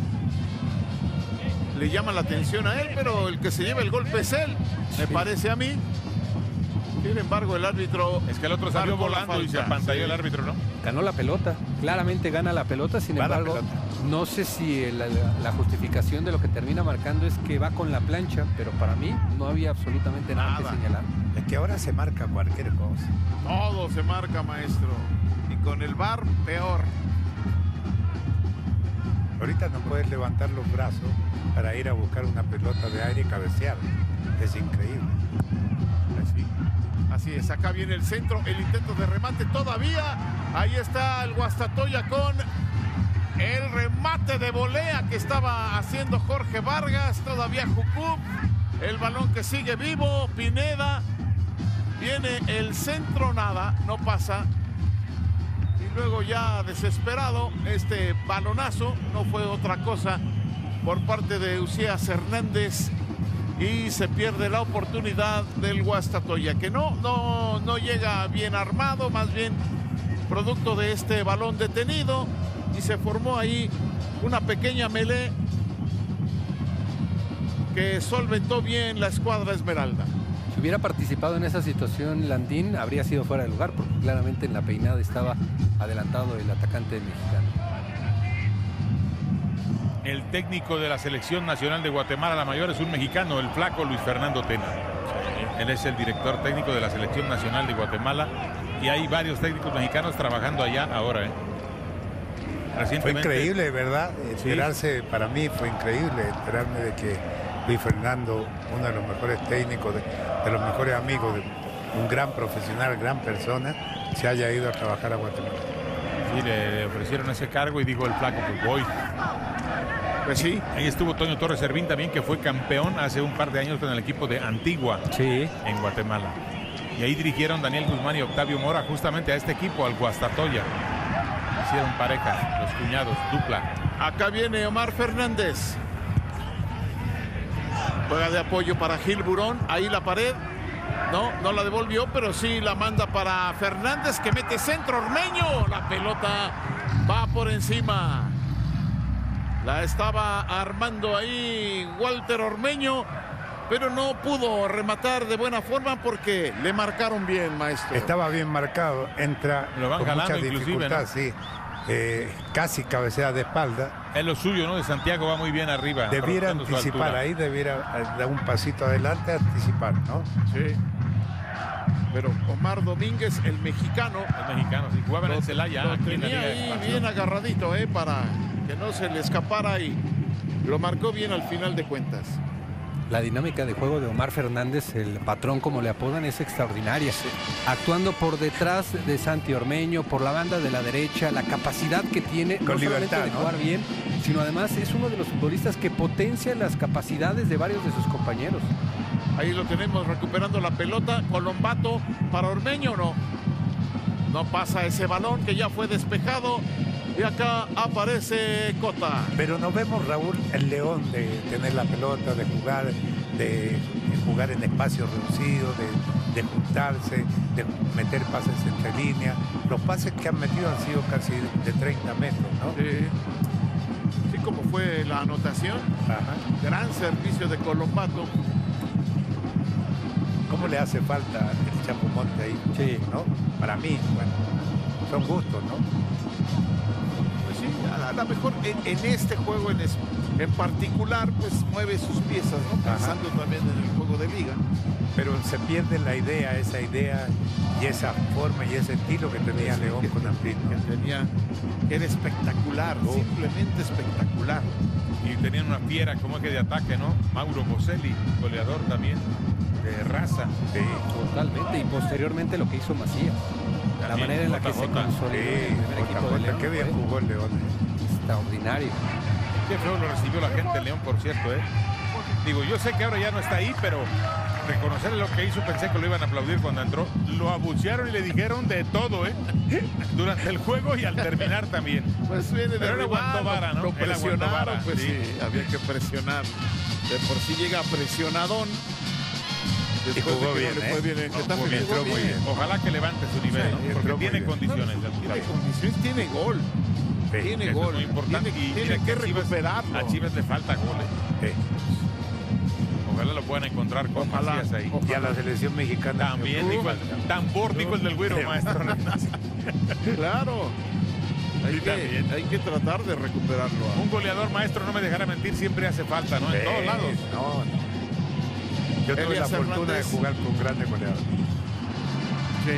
Le llama la atención a él, pero el que se lleva el golpe es él, me sí. parece a mí. Sin embargo, el árbitro... Es que el otro salió volando y se apantalló sí. el árbitro, ¿no? Ganó la pelota, claramente gana la pelota, sin va embargo, pelota. no sé si la, la justificación de lo que termina marcando es que va con la plancha, pero para mí no había absolutamente nada, nada que señalar. Es que ahora se marca cualquier cosa. Todo se marca, maestro. Y con el V A R, peor. Ahorita no puedes levantar los brazos para ir a buscar una pelota de aire y cabecear. Es increíble. Así. Así es, acá viene el centro, el intento de remate todavía. Ahí está el Guastatoya con el remate de volea que estaba haciendo Jorge Vargas. Todavía Jucú. El balón que sigue vivo. Pineda. Viene el centro, nada, no pasa. Y luego ya desesperado, este balonazo no fue otra cosa por parte de Usías Hernández. Y se pierde la oportunidad del Guastatoya, que no, no, no llega bien armado, más bien producto de este balón detenido. Y se formó ahí una pequeña melee que solventó bien la escuadra Esmeralda. Si hubiera participado en esa situación Landín, habría sido fuera de lugar, porque claramente en la peinada estaba adelantado el atacante mexicano. El técnico de la selección nacional de Guatemala, la mayor, es un mexicano, el flaco Luis Fernando Tena. Él es el director técnico de la selección nacional de Guatemala y hay varios técnicos mexicanos trabajando allá ahora. ¿eh? Fue increíble, ¿verdad? Enterarse, sí. Para mí fue increíble enterarme de que Luis Fernando, uno de los mejores técnicos, de, de los mejores amigos, de un gran profesional, gran persona, se haya ido a trabajar a Guatemala. Sí, le ofrecieron ese cargo y dijo el flaco, pues voy. Pues sí. Ahí estuvo Toño Torres Servín también, que fue campeón hace un par de años con el equipo de Antigua, sí. en Guatemala. Y ahí dirigieron Daniel Guzmán y Octavio Mora justamente a este equipo, al Guastatoya. Hicieron pareja, los cuñados, dupla. Acá viene Omar Fernández. Juega de apoyo para Gil Burón. Ahí la pared. No, no la devolvió, pero sí la manda para Fernández, que mete centro. Ormeño. La pelota va por encima. La estaba armando ahí Walter Ormeño, pero no pudo rematar de buena forma porque le marcaron bien, maestro. Estaba bien marcado. Entra Lo van con jalando, mucha dificultad, ¿no? Sí. Eh, casi cabecea de espalda. Es lo suyo, ¿no? De Santiago va muy bien arriba. Debiera anticipar ahí, debiera dar un pasito adelante, anticipar, ¿no? Sí. Pero Omar Domínguez, el mexicano. El mexicano, sí, jugaba en el Celaya. Lo tenía ahí bien agarradito, ¿eh? Para que no se le escapara y lo marcó bien al final de cuentas. La dinámica de juego de Omar Fernández, el patrón como le apodan, es extraordinaria. Sí. Actuando por detrás de Santi Ormeño, por la banda de la derecha, la capacidad que tiene, con no libertad, solamente de jugar ¿no? bien, sino además es uno de los futbolistas que potencia las capacidades de varios de sus compañeros. Ahí lo tenemos recuperando la pelota. Colombato para Ormeño, no. No pasa ese balón que ya fue despejado. Y acá aparece Cota. Pero nos vemos, Raúl, el león de tener la pelota, de jugar, de, de jugar en espacios reducidos, de, de juntarse, de meter pases entre líneas. Los pases que han metido han sido casi de treinta metros, ¿no? Sí. Sí, como fue la anotación. Ajá. Gran servicio de Colombato. ¿Cómo le hace falta el Chapo Monte ahí? Sí. ¿No? Para mí, bueno, son gustos, ¿no? A lo mejor en, en este juego en, es, en particular pues mueve sus piezas, ¿no? Pensando Ajá. también en el juego de liga. Pero se pierde la idea, esa idea y esa forma y ese estilo que tenía sí, León que, con Ampín, ¿no? Que tenía, era espectacular, oh. simplemente espectacular. Y tenían una fiera como que de ataque, ¿no? Mauro Boselli, goleador también, de raza. Sí, totalmente. Y posteriormente lo que hizo Macías. La también, manera en la que se consolidó sí, el primer equipo de León. Qué bien jugó el León. Extraordinario. Qué feo lo recibió la gente de León, por cierto, ¿eh? Digo, yo sé que ahora ya no está ahí, pero reconocer lo que hizo, pensé que lo iban a aplaudir cuando entró. Lo abuchearon y le dijeron de todo, ¿eh? Durante el juego y al terminar también. Pues viene de pero él aguantó vara, ¿no? Lo presionaron, vara, pues sí. sí, había que presionar. De por sí llega presionadón. Y jugó de que bien, no le ¿eh? fue bien en No, Getafe, jugó bien, jugó entró muy bien. Ojalá que levante su nivel, Sí, ¿no? entró Porque muy tiene bien. condiciones. el Tiene muchacho. condiciones, tiene gol. Sí, Tiene Eso es gol. muy importante. Tiene, y tiene mira que a Chivas- recuperarlo. A Chivas le falta gol, ¿eh? Sí. Ojalá lo puedan encontrar con Ojalá. Macías ahí. Y a la selección mexicana. También, Uh, dijo el tambor, dijo el del güero, Sí. maestro. Claro. Hay, Sí, que, también. hay que tratar de recuperarlo. ¿ah? Un goleador, maestro, no me dejará mentir, siempre hace falta, ¿no? En Sí, todos lados. No, no. Yo tuve Elías la fortuna Hernández. de jugar con grandes goleadores. Sí,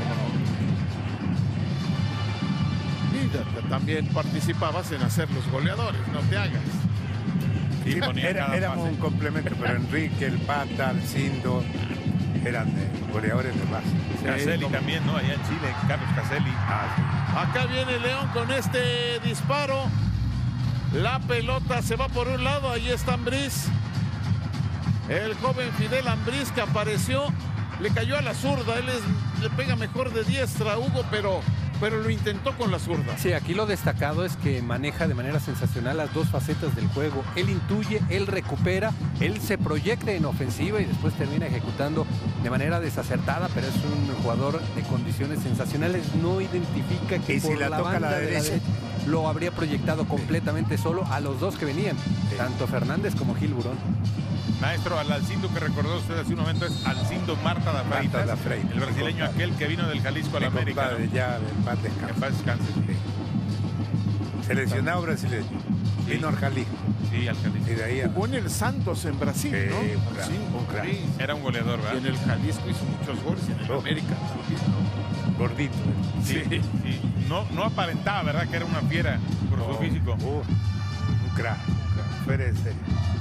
cómo no. Y ta- ta- también participabas en hacer los goleadores, no te hagas. Y Sí, ponía era, cada éramos pase. un complemento, pero Enrique, el Pata, el Cindo, eran eh, goleadores de base. Caselli como- también, ¿no? Allá en Chile, Carlos Caselli. Ah, Acá viene León con este disparo. La pelota se va por un lado, ahí está Ambriz. El joven Fidel Ambriz que apareció, le cayó a la zurda, él es, le pega mejor de diestra, Hugo, pero, pero lo intentó con la zurda. Sí, aquí lo destacado es que maneja de manera sensacional las dos facetas del juego. Él intuye, él recupera, él se proyecta en ofensiva y después termina ejecutando de manera desacertada, pero es un jugador de condiciones sensacionales. No identifica que Y si por la la toca a banda la de la derecha. derecha lo habría proyectado completamente solo a los dos que venían, Sí. tanto Fernández como Gil Burón. Maestro, al Alcindo que recordó usted hace un momento es Alcindo Marta da Marta Freitas, da Freitas, el brasileño mi compadre. aquel que vino del Jalisco a la mi América. compadre, ¿no? ya en paz Que descanse. en paz descanse. Seleccionado brasileño. Sí. Vino al Jalisco. Sí, al Jalisco. Y de ahí a... Jugó en el Santos en Brasil, Sí, ¿no? un crack, Sí, un crack. sí. Era un goleador, Y ¿verdad? en el Jalisco hizo muchos goles, y en el Oh. América también, ¿no? gordito. Sí, Sí. sí. No, no aparentaba, ¿verdad? Que era una fiera por su Oh, físico. oh, un crack, un crack. Fuera de serie.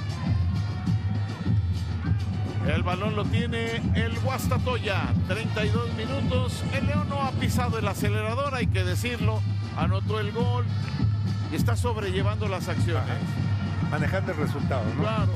El balón lo tiene el Guastatoya, treinta y dos minutos. El León no ha pisado el acelerador, hay que decirlo. Anotó el gol y está sobrellevando las acciones. Manejando el resultado, ¿no? Claro.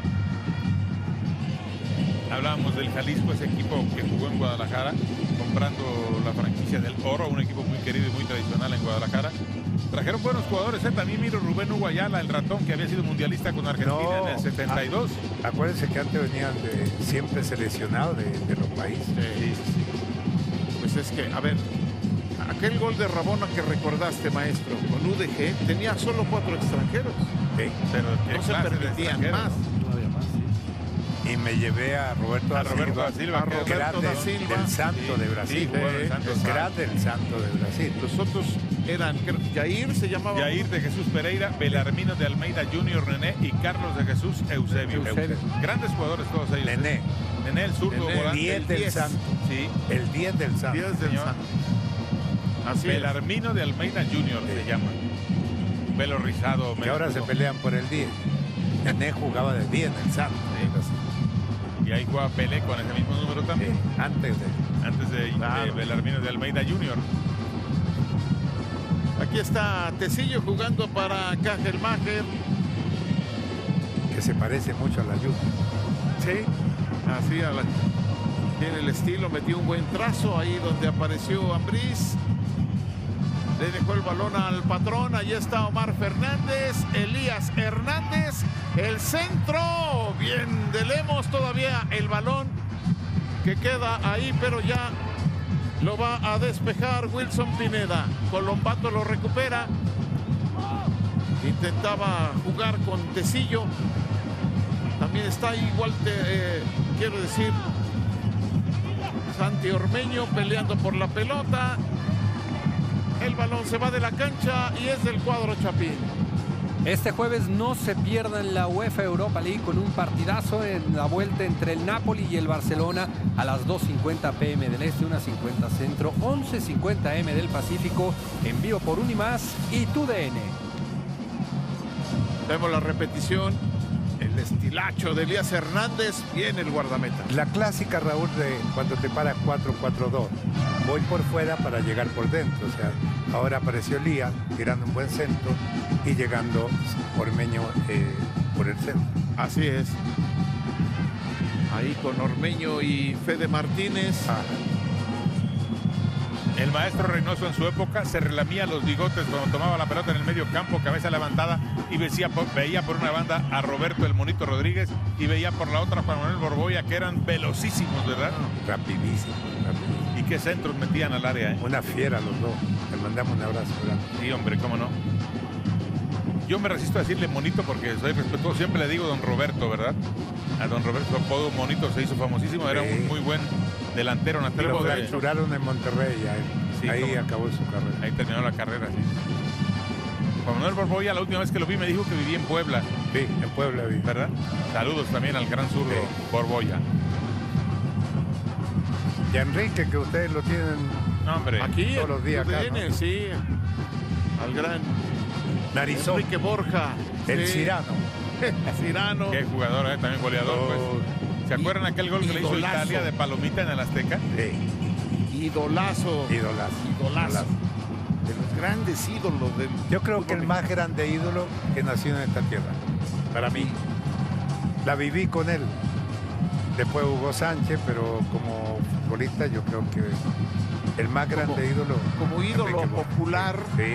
Hablábamos del Jalisco, ese equipo que jugó en Guadalajara, comprando la franquicia del Oro, un equipo muy querido y muy tradicional en Guadalajara. Trajeron buenos jugadores, ¿eh? También miro Rubén Hugo Ayala, el ratón que había sido mundialista con Argentina No. en el setenta y dos. Acuérdense que antes venían de, siempre seleccionados de, de los países. Sí, sí. Pues es que, a ver, aquel gol de Rabona que recordaste, maestro, con U D G, tenía solo cuatro extranjeros. Sí. Pero qué No se clase de permitían extranjero, más. ¿no? Y me llevé a Roberto A da Roberto Silva, da Silva, a que Roberto crack da del- Silva. del Santo Sí, de Brasil. sí, jugador del Eh, Santo, el exacto. crack del Santo de Brasil. Los otros eran, creo, Jair se llamaba. Yair de Jesús Pereira, Belarmino de Almeida Junior René y Carlos de Jesús Eusebio. Eusebio. Grandes jugadores todos ellos. Nené, Nené, el zurdo Nené, volante. diez el del diez. Santo. Sí. El diez del Santo. Díaz del señor. Santo. Así es. Belarmino de Almeida Junior se Sí. llama. Pelo rizado. Que ahora se menudo. pelean por el diez. Nené jugaba de diez en el Santo. Y ahí juega Pelé con ese mismo número Sí, también. antes de... Antes de, Claro. de Belarmino de Almeida Junior. Aquí está Tecillo jugando para Cajelmacher. que se parece mucho a la Juve. Sí. Así a la- tiene el estilo, metió un buen trazo ahí donde apareció Ambriz. Le dejó el balón al patrón. Allí está Omar Fernández, Elías Hernández, el centro. Bien de Lemos, todavía el balón que queda ahí, pero ya lo va a despejar Wilson Pineda. Colombato lo recupera. Intentaba jugar con Tecillo. También está igual, te, eh, quiero decir, Santi Ormeño peleando por la pelota. El balón se va de la cancha y es del cuadro Chapín. Este jueves no se pierdan la UEFA Europa League con un partidazo en la vuelta entre el Napoli y el Barcelona a las dos cincuenta p m del Este, una cincuenta Centro, once cincuenta m del Pacífico, en vivo por Unimás y T U D N. Vemos la repetición. El estilacho de Elías Hernández. Viene el guardameta. La clásica, Raúl, de cuando te paras cuatro cuatro dos. Voy por fuera para llegar por dentro. O sea, ahora apareció Lía tirando un buen centro y llegando Ormeño eh, por el centro. Así es. Ahí con Ormeño y Fede Martínez. Ah, El maestro Reynoso en su época se relamía los bigotes cuando tomaba la pelota en el medio campo, cabeza levantada, y veía por, veía por una banda a Roberto el Monito Rodríguez y veía por la otra a Juan Manuel Borboya, que eran velocísimos, ¿verdad? Rapidísimo, rapidísimo. Y qué centros metían al área, ¿eh? Una fiera los dos. Le mandamos un abrazo grande. Sí, hombre, cómo no. Yo me resisto a decirle Monito porque soy respetuoso. Siempre le digo don Roberto, ¿verdad? A don Roberto apodo Monito se hizo famosísimo. Era sí. un muy buen delantero nativo. Lo fracturaron en Monterrey. Ahí, sí, ahí acabó su carrera. Ahí terminó la carrera, sí. Juan Manuel Borboya, la última vez que lo vi, me dijo que vivía en Puebla. Sí, en Puebla vi. ¿Verdad? Saludos también al gran zurdo sí. Borboya. Y a Enrique, que ustedes lo tienen no, hombre. Aquí todos los días. Acá, viene, ¿no? sí. Al gran Narizón. Enrique Borja. El sí. Cirano. Cirano. Qué jugador, ¿eh? También goleador. Oh. Pues. ¿Se acuerdan aquel gol que le hizo Italia de palomita en el Azteca? Sí. Idolazo. Idolazo. Idolazo. Idolazo. De los grandes ídolos del Yo creo que el más grande ídolo que nació en esta tierra. Para mí. La viví con él. Después Hugo Sánchez, pero como futbolista yo creo que el más grande como, ídolo. Como ídolo popular. Sí.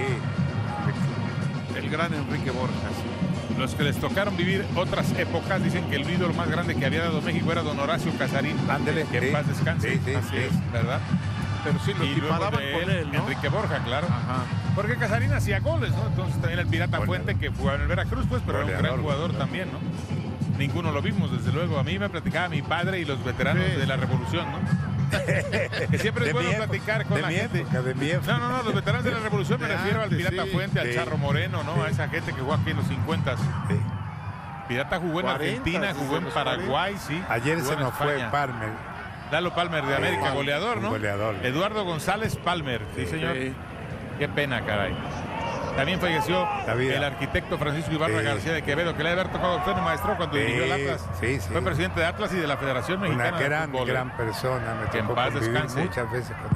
El gran Enrique Borja. Sí. Los que les tocaron vivir otras épocas dicen que el ídolo más grande que había dado México era don Horacio Casarín. Ándele, que en sí, paz descanse. Sí, sí, Así sí. es, ¿verdad? Pero sí, lo y luego de con él, él, ¿no? Enrique Borja, claro. Ajá. Porque Casarín hacía goles, ¿no? Entonces también el Pirata Goleador. Fuente, que jugaba en el Veracruz, pues, pero Goleador, era un gran jugador goleador. también, ¿no? Ninguno lo vimos, desde luego. A mí me platicaba mi padre y los veteranos sí. de la Revolución, ¿no? Que siempre es bueno época, platicar con de la mi gente. Época, de mi época. No, no, no, los veteranos de la Revolución me De refiero al antes, Pirata sí. Fuente, al Sí. Charro Moreno, ¿no? Sí. A esa gente que jugó aquí en los cincuenta. Sí. Pirata jugó en cuarenta, Argentina, jugó en los Paraguay, sí. Ayer jugó se en nos fue España. Palmer. Lalo Palmer de Sí. América, goleador, ¿no? Goleador. Eduardo González Palmer, sí, señor. Sí. Qué pena, caray. También falleció La vida. el arquitecto Francisco Ibarra Sí. García de Quevedo, que le debe haber tocado a usted, maestro, cuando Sí, dirigió el Atlas. sí, sí. Fue presidente de Atlas y de la Federación Mexicana Una de gran, Fútbol. gran persona. Me Que en tocó paz convivir descanse. muchas veces con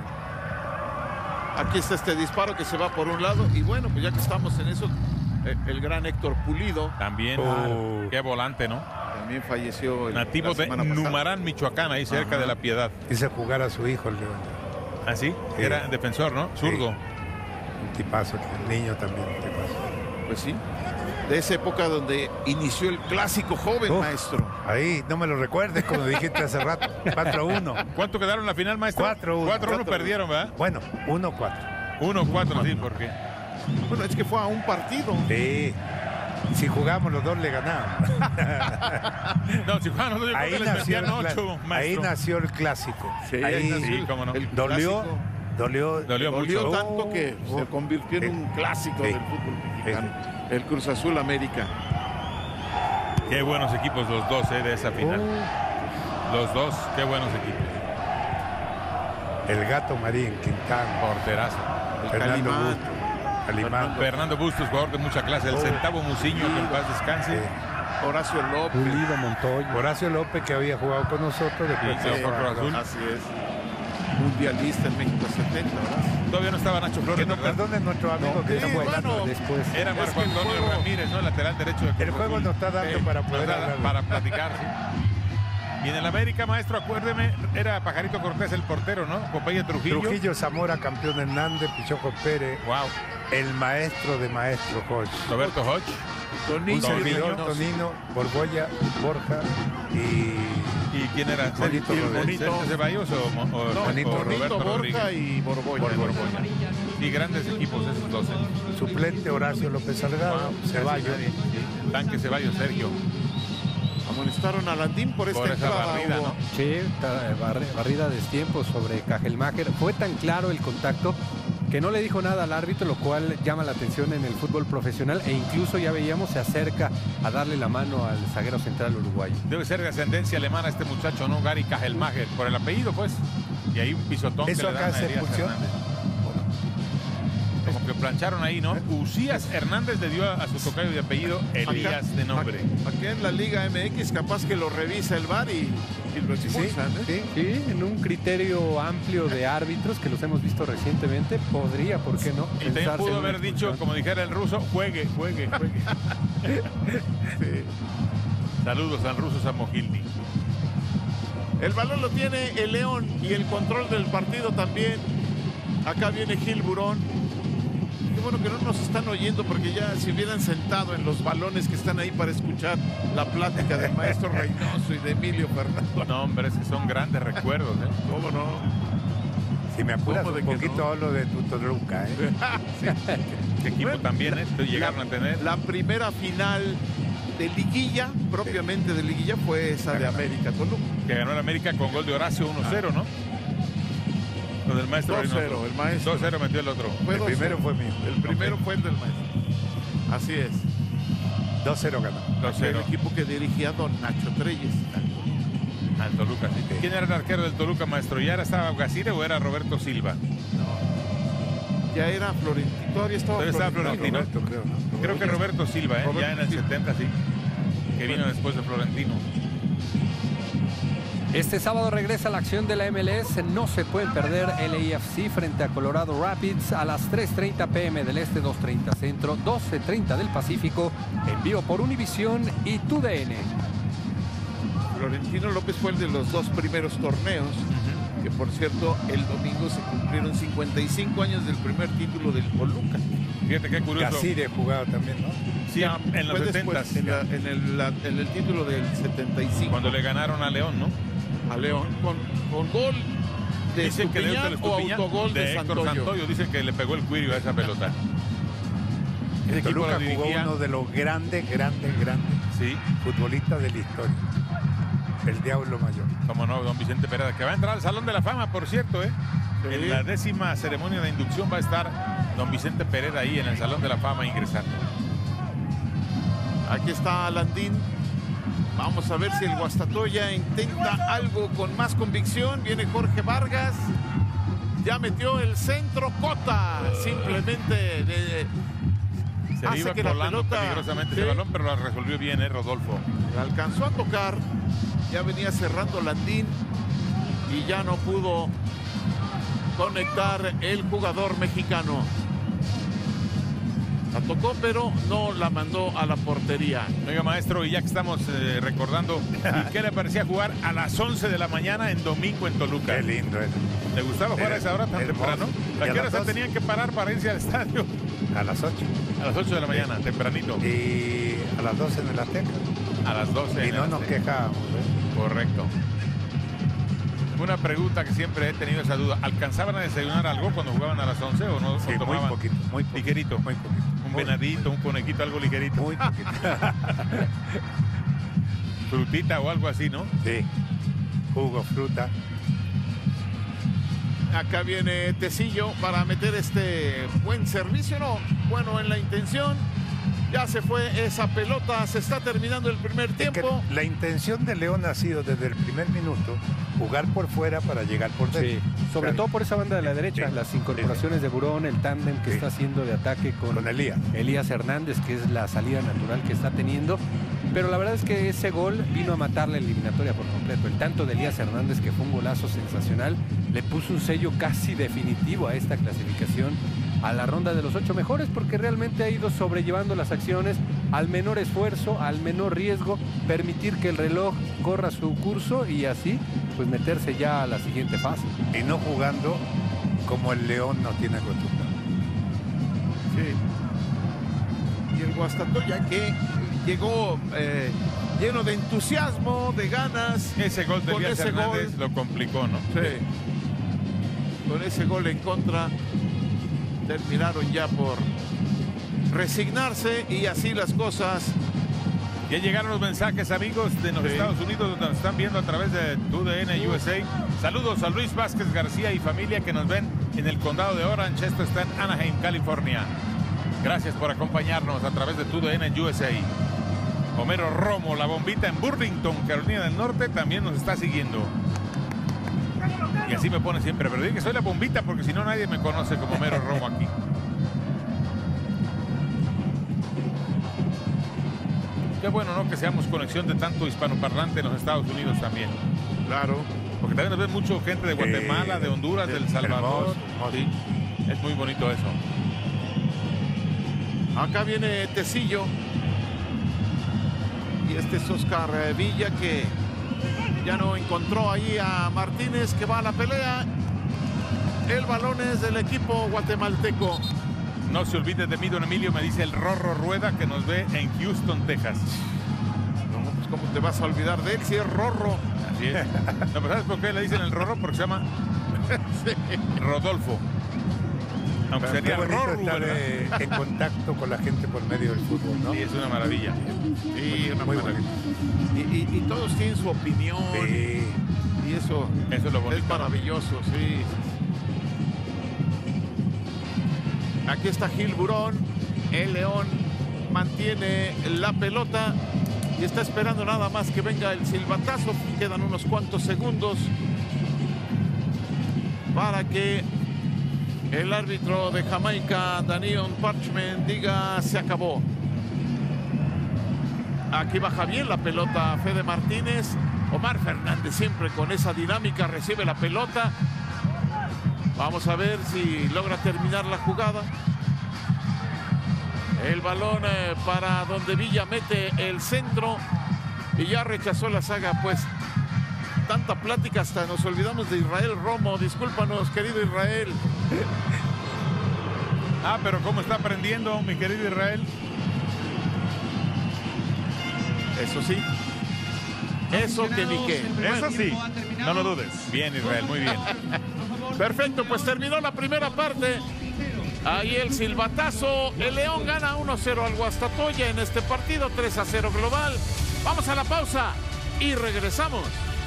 él. Aquí está este disparo que se va por un lado. Y bueno, pues ya que estamos en eso, eh, el gran Héctor Pulido También, Oh. qué volante, ¿no? también falleció. El, Nativo la de semana pasada. Numarán, Michoacán, ahí cerca Ajá. de La Piedad. Hice jugar a su hijo, el León. ¿Ah, sí? Sí. Era defensor, ¿no? Zurdo. Un tipazo, el niño también, un tipazo. Pues sí. De esa época donde inició el clásico joven, Uf, maestro. Ahí, no me lo recuerdes, como dijiste hace rato. cuatro uno. ¿Cuánto quedaron en la final, maestro? cuatro uno. cuatro uno perdieron, ¿verdad? Bueno, uno cuatro. uno cuatro, sí, porque Bueno, es que fue a un partido. Sí. Si jugamos los dos le ganábamos. no, si jugaban nosotros, yo creo Ahí que les nació, metían el ocho, cla- ahí maestro. nació el clásico. Sí, ahí nació sí, cómo no. el dolió, clásico. dolió, Dolió Dolió mucho. tanto que Oh, se convirtió en sí. un clásico Sí. del fútbol mexicano. El Cruz Azul América. Qué buenos equipos los dos, eh, de esa final. Oh. Los dos, qué buenos equipos. El Gato Marín, Quintana, Porterazo. El Fernando Calimán. Bustos, Calimán. Fernando Bustos, jugador de mucha clase. El Oh. centavo Muciño, que en paz descanse. Sí. Horacio López. Pulido, Montoya. Horacio López, que había jugado con nosotros, después Sí, se sí, fue a Cruz Azul. Así es. Mundialista en México setenta, ¿verdad? Todavía no estaba Nacho Que Flores, nos ¿verdad? perdone nuestro amigo que Sí, está jugando. bueno. Después. Era Es Marco que el Antonio juego- Ramírez, ¿no? Lateral derecho de Cruz El juego Azul. nos está dando Eh, para nos poder da hablar. para platicar, sí. Y en el América, maestro, acuérdeme, era Pajarito Cortés el portero, ¿no? Popeye Trujillo. Trujillo, Zamora, campeón Hernández, Pichoco Pérez, Wow. el maestro de maestro Hodge. Roberto Hodge. Tonino, Un servidor, Tonino. Tonino, Borboya, Borja y ¿Y quién era? Monito ¿Sergio Rodríguez. Sergio Ceballos o, Mo- o- No, o Monito, Tonito, Roberto Borja Rodríguez? y Borboya. Borboya. Y grandes equipos esos dos. ¿eh? suplente Horacio López Salgado, Wow, Ceballos. casi nadie, sí. Tanque Ceballos, Sergio. Amonestaron a Landín por esta Por esa entrada, barrida, Hugo. ¿no? Sí, ta- barri- barrida de tiempo sobre Cajelmacher. Fue tan claro el contacto que no le dijo nada al árbitro, lo cual llama la atención en el fútbol profesional e incluso ya veíamos se acerca a darle la mano al zaguero central uruguayo. Debe ser de ascendencia alemana este muchacho, ¿no? Gary Cajelmacher, por el apellido, pues. Y ahí un pisotón ¿Eso que le acá dan a se Elías expulsión? Hernández. Como que plancharon ahí, ¿no? Usías Hernández le dio a, a su tocayo de apellido Elías de nombre. Aquí en la Liga M X capaz que lo revisa el V A R y, y lo Sí, expulsan, ¿eh? sí. Sí, en un criterio amplio de árbitros que los hemos visto recientemente, podría, ¿por qué no? Y también pensarse en pudo una haber dicho, expulsión. como dijera el ruso, juegue, juegue, juegue. Sí. Saludos al ruso Samogilny. El balón lo tiene el León y el control del partido también Acá viene Gil Burón. Qué bueno que no nos están oyendo, porque ya se hubieran sentado en los balones que están ahí para escuchar la plática del maestro Reynoso y de Emilio Fernando. No, hombre, es que son grandes recuerdos, ¿eh? ¿Cómo no? Si me apuras ¿Cómo de un que poquito no? hablo de tu Toluca, ¿eh? Sí. Este equipo Bueno, también, ¿eh? Llegaron la, a tener. La primera final de liguilla, propiamente de liguilla, fue esa de América Toluca. Que ganó el América con gol de Horacio uno cero, ¿no? Lo del maestro dos cero, Reynoso. el maestro. dos cero metió el otro. Fue El dos primero cero. fue mío. El primero fue el del maestro. Así es. dos cero ganó. dos El cero. equipo que dirigía don Nacho Treyes. Al Toluca, sí. ¿Quién era el arquero del Toluca, maestro? ¿Ya era estaba Gacire o era Roberto Silva? Ya era Florentino. Todavía estaba Todavía estaba Florentino. Florentino. Roberto, creo, ¿no? Creo que Roberto Silva, ¿eh? Roberto Ya en el Silva. setenta, sí. Que vino después de Florentino. Este sábado regresa la acción de la M L S. No se pueden perder L A F C frente a Colorado Rapids a las tres treinta p m del Este, dos treinta Centro, doce treinta del Pacífico, en vivo por Univisión y T U D N. Florentino López fue el de los dos primeros torneos. Uh-huh. Que por cierto, el domingo se cumplieron cincuenta y cinco años del primer título del Toluca. Fíjate qué curioso. Gacire jugado también, ¿no? Sí, Ya, en los fue setenta. después, en, la- en el, la- en el título del setenta y cinco. Cuando le ganaron a León, ¿no? A León, con, con gol de Dicen que de Estupiñán Héctor o Estupiñán, autogol de, de Héctor Santoyo. Santoyo. Dicen que le pegó el cuirio a esa pelota. Ese equipo Toluca lo jugó dirigía. uno de los grandes, grandes, grandes Sí, futbolistas de la historia. El Diablo Mayor. como no, don Vicente Pereda, que va a entrar al Salón de la Fama, por cierto, ¿eh? Sí. En la décima ceremonia de inducción va a estar don Vicente Pereda ahí en el Salón de la Fama ingresando. Aquí está Landín. Vamos a ver si el Guastatoya intenta algo con más convicción. Viene Jorge Vargas. Ya metió el centro. Cota. Simplemente de, Se hace iba que la colando pelota- peligrosamente sí. ese balón, pero lo resolvió bien, ¿eh, Rodolfo? alcanzó a tocar. Ya venía cerrando Landín. Y ya no pudo conectar el jugador mexicano. La tocó, pero no la mandó a la portería. Oiga, maestro, y ya que estamos eh, recordando, ¿y qué le parecía jugar a las once de la mañana en domingo en Toluca? Qué lindo era. ¿Le gustaba jugar Era a esa hora tan hermoso. temprano? Y ¿A a qué hora las se doce. tenían que parar para irse al estadio? A las ocho. A las ocho de la mañana, tempranito. Y a las doce en el Azteca. A las doce. Y en no el nos Azteca. quejábamos, ¿eh? Correcto. Una pregunta que siempre he tenido esa duda. ¿Alcanzaban a desayunar algo cuando jugaban a las once o no? Sí, ¿O muy tomaban poquito, muy poquito. ligerito? Muy poquito. Un Muy- venadito, un conejito, algo ligerito. Muy poquito. Frutita o algo así, ¿no? Sí. Jugo, fruta. Acá viene Tecillo para meter este buen servicio, ¿no? Bueno, en la intención. Ya se fue esa pelota, se está terminando el primer Es que tiempo. la intención de León ha sido desde el primer minuto jugar por fuera para llegar por dentro. Sí, sobre Claro. todo por esa banda de la derecha, Sí. las incorporaciones de Burón, el tándem que Sí. está haciendo de ataque con, Con Elías. Elías Hernández, que es la salida natural que está teniendo. Pero la verdad es que ese gol vino a matar la eliminatoria por completo. El tanto de Elías Hernández, que fue un golazo sensacional, le puso un sello casi definitivo a esta clasificación a la ronda de los ocho mejores, porque realmente ha ido sobrellevando las acciones al menor esfuerzo, al menor riesgo, permitir que el reloj corra su curso y así pues meterse ya a la siguiente fase. Y no jugando como el León no tiene acostumbrado. Sí. Y el Guastatoya que llegó eh, lleno de entusiasmo, de ganas. Ese gol de Con Elías ese Hernández gol. lo complicó, ¿no? Sí. Con ese gol en contra terminaron ya por resignarse y así las cosas. Ya llegaron los mensajes, amigos, de los Sí. Estados Unidos, donde nos están viendo a través de T U D N U S A. Saludos a Luis Vázquez García y familia que nos ven en el condado de Orange. Esto está en Anaheim, California. Gracias por acompañarnos a través de T U D N U S A. Homero Romo, la bombita en Burlington, Carolina del Norte, también nos está siguiendo. Y así me pone siempre, pero digo que soy la bombita porque si no nadie me conoce como Homero Romo aquí. Qué bueno, ¿no? Que seamos conexión de tanto hispanoparlante en los Estados Unidos también. Claro. Porque también nos ven mucho gente de Guatemala, Sí, de Honduras, sí, del Salvador. hermoso, hermoso. Sí, es muy bonito eso. Acá viene Tecillo. Y este es Oscar eh, Villa, que ya no encontró ahí a Martínez, que va a la pelea. el balón es del equipo guatemalteco. No se olvide de mí, don Emilio, me dice el Rorro Rueda, que nos ve en Houston, Texas. No, pues ¿cómo te vas a olvidar de él si es Rorro? Así es. No, ¿sabes por qué le dicen el Rorro? Porque se llama sí. Rodolfo. Aunque Pero sería qué bonito Rorro, estar ¿verdad? eh, en contacto con la gente por medio del fútbol, ¿no? Sí, es una maravilla. Sí, una Muy maravilla. Y, y, y todos tienen su opinión. Sí. Y eso, Eso es lo bonito. es maravilloso, sí. Aquí está Gil Burón. El León mantiene la pelota y está esperando nada más que venga el silbatazo. Quedan unos cuantos segundos para que el árbitro de Jamaica, Daniel Parchment, diga se acabó. Aquí baja bien la pelota Fede Martínez. Omar Fernández siempre con esa dinámica recibe la pelota. Vamos a ver si logra terminar la jugada. El balón eh, para donde Villa mete el centro y ya rechazó la saga. Pues tanta plática, hasta nos olvidamos de Israel Romo. Discúlpanos, querido Israel. Ah, pero ¿cómo está aprendiendo, mi querido Israel? Eso sí. Eso que ni qué. Eso sí, no lo dudes. Bien, Israel, muy bien. Perfecto, pues terminó la primera parte. Ahí el silbatazo. El León gana uno cero al Guastatoya en este partido, tres a cero global. Vamos a la pausa y regresamos.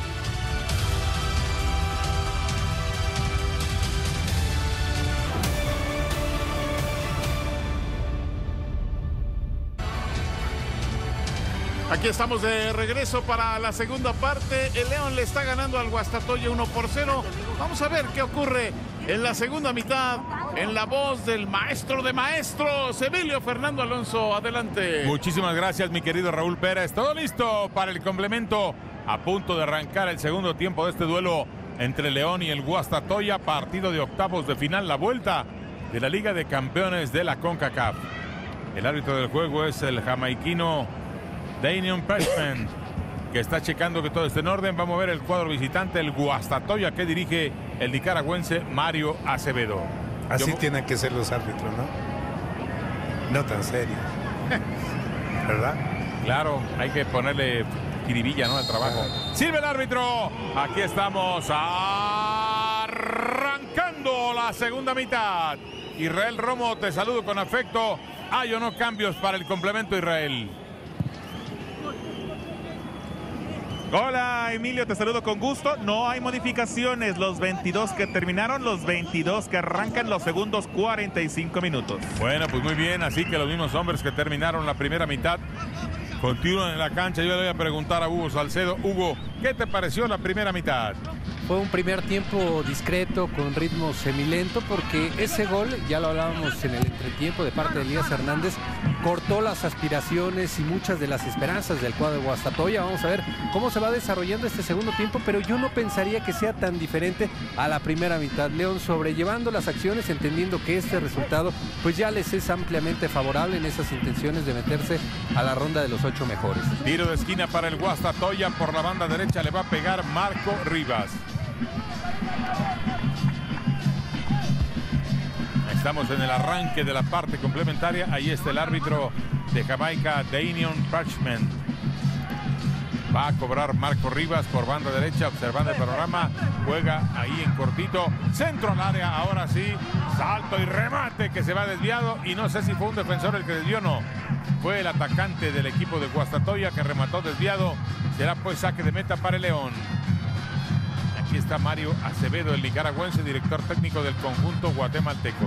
Aquí estamos de regreso para la segunda parte. El León le está ganando al Guastatoya uno por cero. Vamos a ver qué ocurre en la segunda mitad. En la voz del maestro de maestros, Emilio Fernando Alonso. Adelante. Muchísimas gracias, mi querido Raúl Pérez. Todo listo para el complemento. A punto de arrancar el segundo tiempo de este duelo entre León y el Guastatoya. Partido de octavos de final, la vuelta de la Liga de Campeones de la CONCACAF. El árbitro del juego es el jamaiquino Daniel Parchment, que está checando que todo esté en orden. Vamos a ver el cuadro visitante, el Guastatoya, que dirige el nicaragüense Mario Acevedo. Así Yo... tienen que ser los árbitros, ¿no? No tan serios. ¿Verdad? Claro, hay que ponerle jiribilla, ¿no?, al trabajo. ¡Sirve el árbitro! Aquí estamos arrancando la segunda mitad. Israel Romo, te saludo con afecto. ¿Hay o no cambios para el complemento, Israel? Hola, Emilio, te saludo con gusto. No hay modificaciones. Los veintidós que terminaron, los veintidós que arrancan los segundos cuarenta y cinco minutos. Bueno, pues muy bien. Así que los mismos hombres que terminaron la primera mitad continúan en la cancha. Yo le voy a preguntar a Hugo Salcedo. Hugo, ¿qué te pareció la primera mitad? Fue un primer tiempo discreto, con ritmo semilento, porque ese gol, ya lo hablábamos en el entretiempo de parte de Elías Hernández, cortó las aspiraciones y muchas de las esperanzas del cuadro de Guastatoya. Vamos a ver cómo se va desarrollando este segundo tiempo, pero yo no pensaría que sea tan diferente a la primera mitad. León sobrellevando las acciones, entendiendo que este resultado pues ya les es ampliamente favorable en esas intenciones de meterse a la ronda de los ocho mejores. Tiro de esquina para el Guastatoya. Por la banda derecha le va a pegar Marco Rivas. Estamos en el arranque de la parte complementaria. Ahí está el árbitro de Jamaica, Daniel Parchment. Va a cobrar Marco Rivas por banda derecha, observando el panorama. Juega ahí en cortito. Centro al área, ahora sí. Salto y remate que se va desviado. Y no sé si fue un defensor el que desvió o no. Fue el atacante del equipo de Guastatoya que remató desviado. Será pues saque de meta para el León. Aquí está Mario Acevedo, el nicaragüense, director técnico del conjunto guatemalteco.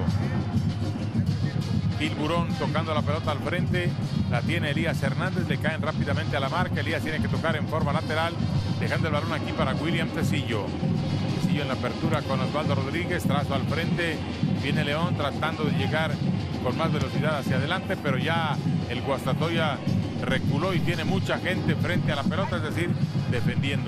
Gil Burón tocando la pelota al frente. La tiene Elías Hernández, le caen rápidamente a la marca. Elías tiene que tocar en forma lateral, dejando el balón aquí para William Tecillo. Tecillo en la apertura con Osvaldo Rodríguez, trazo al frente. Viene León tratando de llegar con más velocidad hacia adelante, pero ya el Guastatoya reculó y tiene mucha gente frente a la pelota, es decir, defendiendo.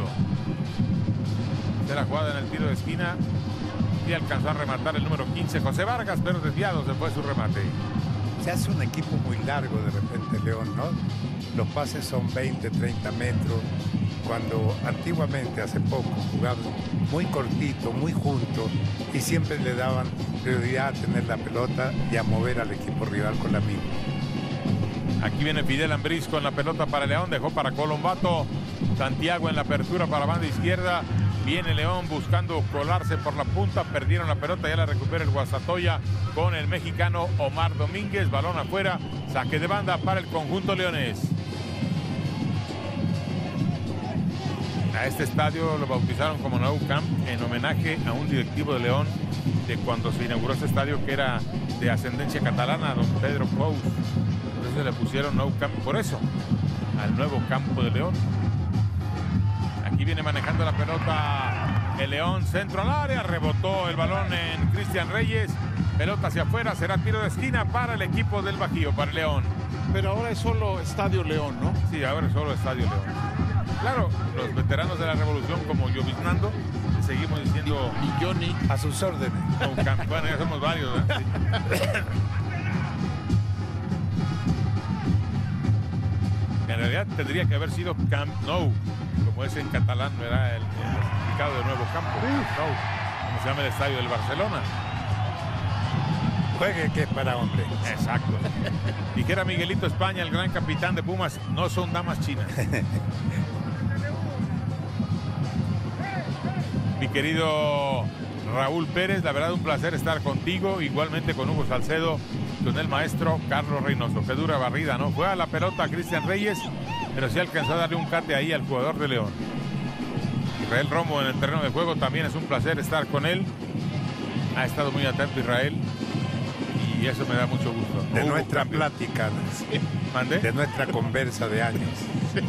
La jugada en el tiro de esquina y alcanzó a rematar el número quince, José Vargas, pero desviado se fue su remate. Se hace un equipo muy largo de repente, León, ¿no? Los pases son veinte, treinta metros. cuando antiguamente, hace poco, jugaban muy cortito, muy juntos y siempre le daban prioridad a tener la pelota y a mover al equipo rival con la misma. Aquí viene Fidel Ambriz con la pelota para León, dejó para Colombato. Santiago en la apertura para banda izquierda. Viene León buscando colarse por la punta, perdieron la pelota, ya la recupera el Guastatoya con el mexicano Omar Domínguez, balón afuera, saque de banda para el conjunto leonés. A este estadio lo bautizaron como Nou Camp en homenaje a un directivo de León de cuando se inauguró este estadio, que era de ascendencia catalana, don Pedro Pous. Por eso le pusieron Nou Camp, por eso, al nuevo campo de León. Aquí viene manejando la pelota el León, centro al área, rebotó el balón en Cristian Reyes, pelota hacia afuera, será tiro de esquina para el equipo del Bajío, para el León. Pero ahora es solo Estadio León, ¿no? Sí, ahora es solo Estadio León. Claro, los veteranos de la revolución como Lloviznando, seguimos diciendo... Y Johnny. A sus órdenes. No, Camp, bueno, ya somos varios, ¿verdad? Sí. En realidad tendría que haber sido Camp Nou, como es en catalán, ¿verdad? El, el significado de nuevo campo. Nou, como se llama el estadio del Barcelona. Juegue que es para hombre. Exacto. Dijera Miguelito España, el gran capitán de Pumas, no son damas chinas. Mi querido Raúl Pérez, la verdad un placer estar contigo, igualmente con Hugo Salcedo, con el maestro Carlos Reynoso. Qué dura barrida, ¿no? Fue a la pelota a Cristian Reyes, pero sí alcanzó a darle un cate ahí al jugador de León. Israel Romo en el terreno de juego, también es un placer estar con él. Ha estado muy atento Israel y eso me da mucho gusto. De Hubo nuestra cambio. plática, Sí. ¿Mande? de nuestra conversa de años. Sí.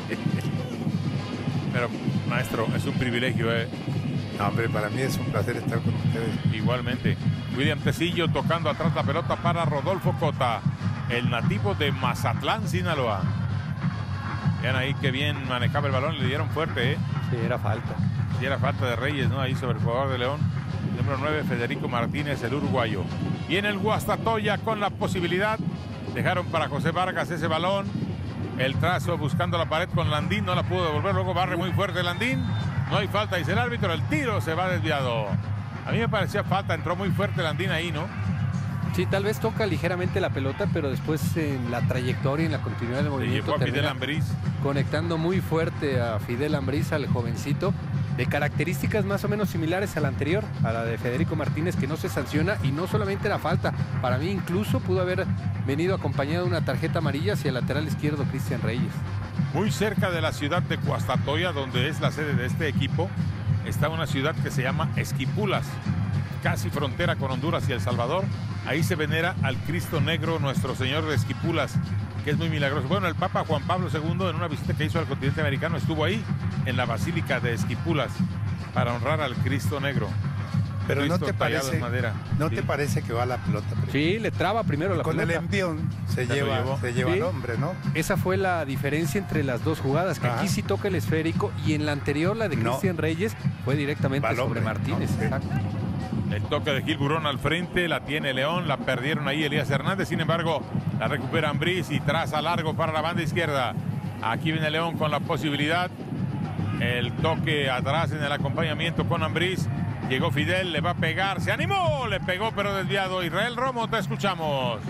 Pero, maestro, es un privilegio, ¿eh? No, hombre, para mí es un placer estar con ustedes. Igualmente. William Tecillo tocando atrás la pelota para Rodolfo Cota, el nativo de Mazatlán, Sinaloa. Vean ahí qué bien manejaba el balón, le dieron fuerte, ¿eh? Sí, era falta. Y era falta de Reyes, ¿no? Ahí sobre el jugador de León. Número nueve, Federico Martínez, el uruguayo. Viene el Guastatoya con la posibilidad. Dejaron para José Vargas ese balón. El trazo buscando la pared con Landín, no la pudo devolver, luego barre muy fuerte Landín. No hay falta, dice el árbitro, el tiro se va desviado. A mí me parecía falta, entró muy fuerte Landín ahí, ¿no? Sí, tal vez toca ligeramente la pelota, pero después en la trayectoria, en la continuidad del Se movimiento, llevó a Fidel termina Ambriz. conectando muy fuerte a Fidel Ambriz, al jovencito, de características más o menos similares a la anterior, a la de Federico Martínez, que no se sanciona, y no solamente era falta, para mí incluso pudo haber venido acompañado de una tarjeta amarilla hacia el lateral izquierdo Cristian Reyes. Muy cerca de la ciudad de Guastatoya, donde es la sede de este equipo, está una ciudad que se llama Esquipulas, casi frontera con Honduras y El Salvador. Ahí se venera al Cristo Negro, Nuestro Señor de Esquipulas, que es muy milagroso. Bueno, el Papa Juan Pablo segundo, en una visita que hizo al continente americano, estuvo ahí, en la Basílica de Esquipulas, para honrar al Cristo Negro. Pero Cristo no te tallado parece, en madera. ¿no Sí. te parece que va la pelota primero? Sí, le traba primero la Con pelota. el envión se Se lo lleva, llevó. se lleva Sí. al hombre, ¿no? Esa fue la diferencia entre las dos jugadas, que Ajá. aquí sí toca el esférico y en la anterior, la de No. Cristian Reyes, fue directamente Va al sobre hombre, Martínez. ¿no? Sí. Exacto. El toque de Gil Burón al frente, la tiene León, la perdieron ahí Elías Hernández, sin embargo, la recupera Ambriz y traza largo para la banda izquierda. Aquí viene León con la posibilidad. El toque atrás en el acompañamiento con Ambriz. Llegó Fidel, le va a pegar, se animó, le pegó pero desviado. Israel Romo, te escuchamos.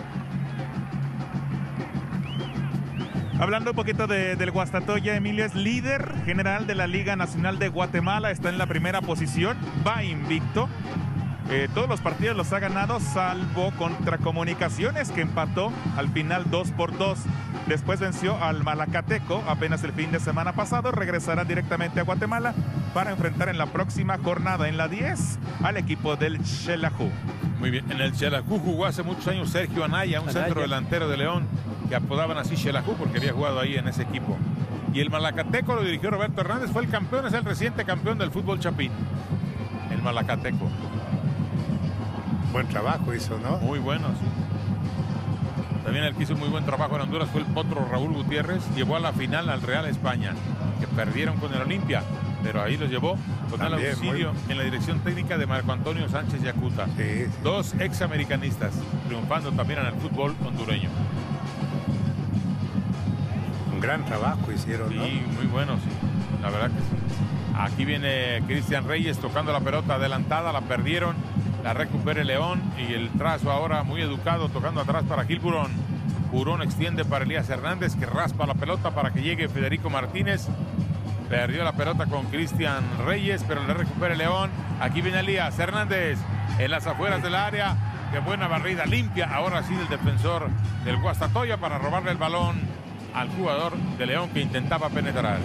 Hablando un poquito de, del Guastatoya, Emilio es líder general de la Liga Nacional de Guatemala, está en la primera posición, va invicto. Eh, todos los partidos los ha ganado, salvo contra Comunicaciones, que empató al final dos por dos. Después venció al Malacateco apenas el fin de semana pasado. Regresará directamente a Guatemala para enfrentar en la próxima jornada, en la diez, al equipo del Xelajú. Muy bien, en el Xelajú jugó hace muchos años Sergio Anaya, un Anaya. centro delantero de León, que apodaban así Xelajú porque había jugado ahí en ese equipo. Y el Malacateco lo dirigió Roberto Hernández, fue el campeón, es el reciente campeón del fútbol chapín. El Malacateco. Buen trabajo hizo, ¿no? Muy bueno, sí. También el que hizo muy buen trabajo en Honduras fue el potro Raúl Gutiérrez. Llevó a la final al Real España, que perdieron con el Olimpia, pero ahí los llevó con el También, auxilio muy- en la dirección técnica de Marco Antonio Sánchez Yacuta. Sí, sí. Dos examericanistas, triunfando también en el fútbol hondureño. Un gran trabajo hicieron, ¿no? Sí, muy bueno, sí. la verdad que sí. Aquí viene Cristian Reyes tocando la pelota adelantada, la perdieron, la recupera el León y el trazo ahora muy educado tocando atrás para Gil Burón. Burón extiende para Elías Hernández que raspa la pelota para que llegue Federico Martínez. Perdió la pelota con Cristian Reyes, pero le recupera el León. Aquí viene Elías Hernández en las afueras del área. Qué buena barrida limpia. Ahora sí el defensor del Guastatoya para robarle el balón al jugador de León que intentaba penetrar.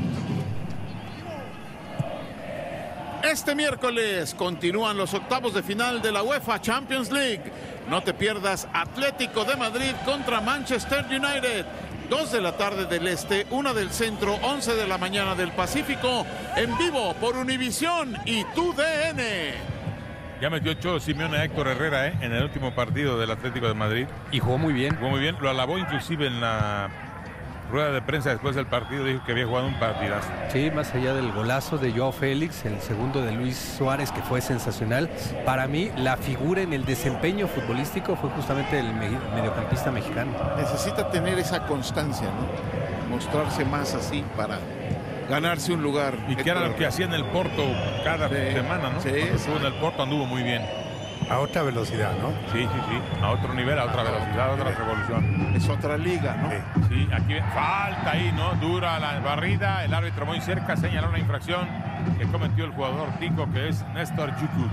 Este miércoles continúan los octavos de final de la UEFA Champions League. No te pierdas Atlético de Madrid contra Manchester United. dos de la tarde del este, una del centro, once de la mañana del Pacífico. En vivo por Univisión y tu D N. Ya metió Cholo Simeone a Héctor Herrera ¿eh? en el último partido del Atlético de Madrid. Y jugó muy bien. Jugó muy bien. Lo alabó inclusive en la rueda de prensa después del partido. Dijo que había jugado un partidazo. Sí, más allá del golazo de Joao Félix, el segundo de Luis Suárez, que fue sensacional. Para mí, la figura en el desempeño futbolístico fue justamente el mediocampista mexicano. Necesita tener esa constancia, ¿no? Mostrarse más así para ganarse un lugar. Y que era lo que hacía en el Porto cada sí, semana, ¿no? Sí, Cuando estuvo en el Porto anduvo muy bien. A otra velocidad, ¿no? Sí, sí, sí. A otro nivel, a otra velocidad, a otra revolución. Es otra liga, ¿no? Sí, sí, aquí falta ahí, ¿no? Dura la barrida. El árbitro muy cerca señaló una infracción que cometió el jugador tico, que es Néstor Yucu.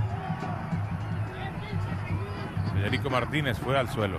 Federico Martínez fue al suelo.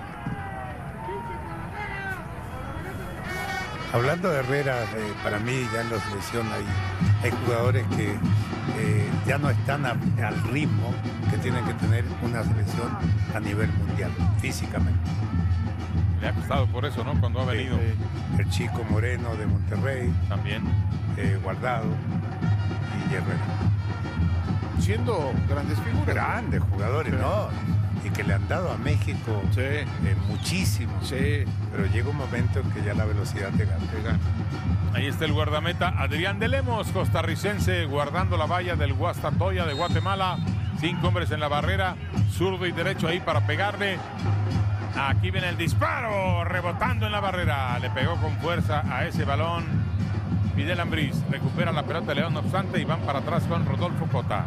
Hablando de Herrera, eh, para mí ya en la selección hay, hay jugadores que eh, ya no están a, al ritmo que tienen que tener una selección a nivel mundial, físicamente. Le ha costado por eso, ¿no? Cuando ha venido. Eh, eh, el Chico Moreno de Monterrey. También. Eh, Guardado y Herrera. Siendo grandes figuras. Grandes jugadores, sí. ¿No? Y que le han dado a México sí. eh, muchísimo. Sí. Pero llega un momento en que ya la velocidad te gana. Te gana. Ahí está el guardameta Adrián de Lemos, costarricense, guardando la valla del Guastatoya de Guatemala. Cinco hombres en la barrera, zurdo y derecho ahí para pegarle. Aquí viene el disparo, rebotando en la barrera. Le pegó con fuerza a ese balón Fidel Ambriz. Recupera la pelota de León, no obstante, y van para atrás con Rodolfo Cota.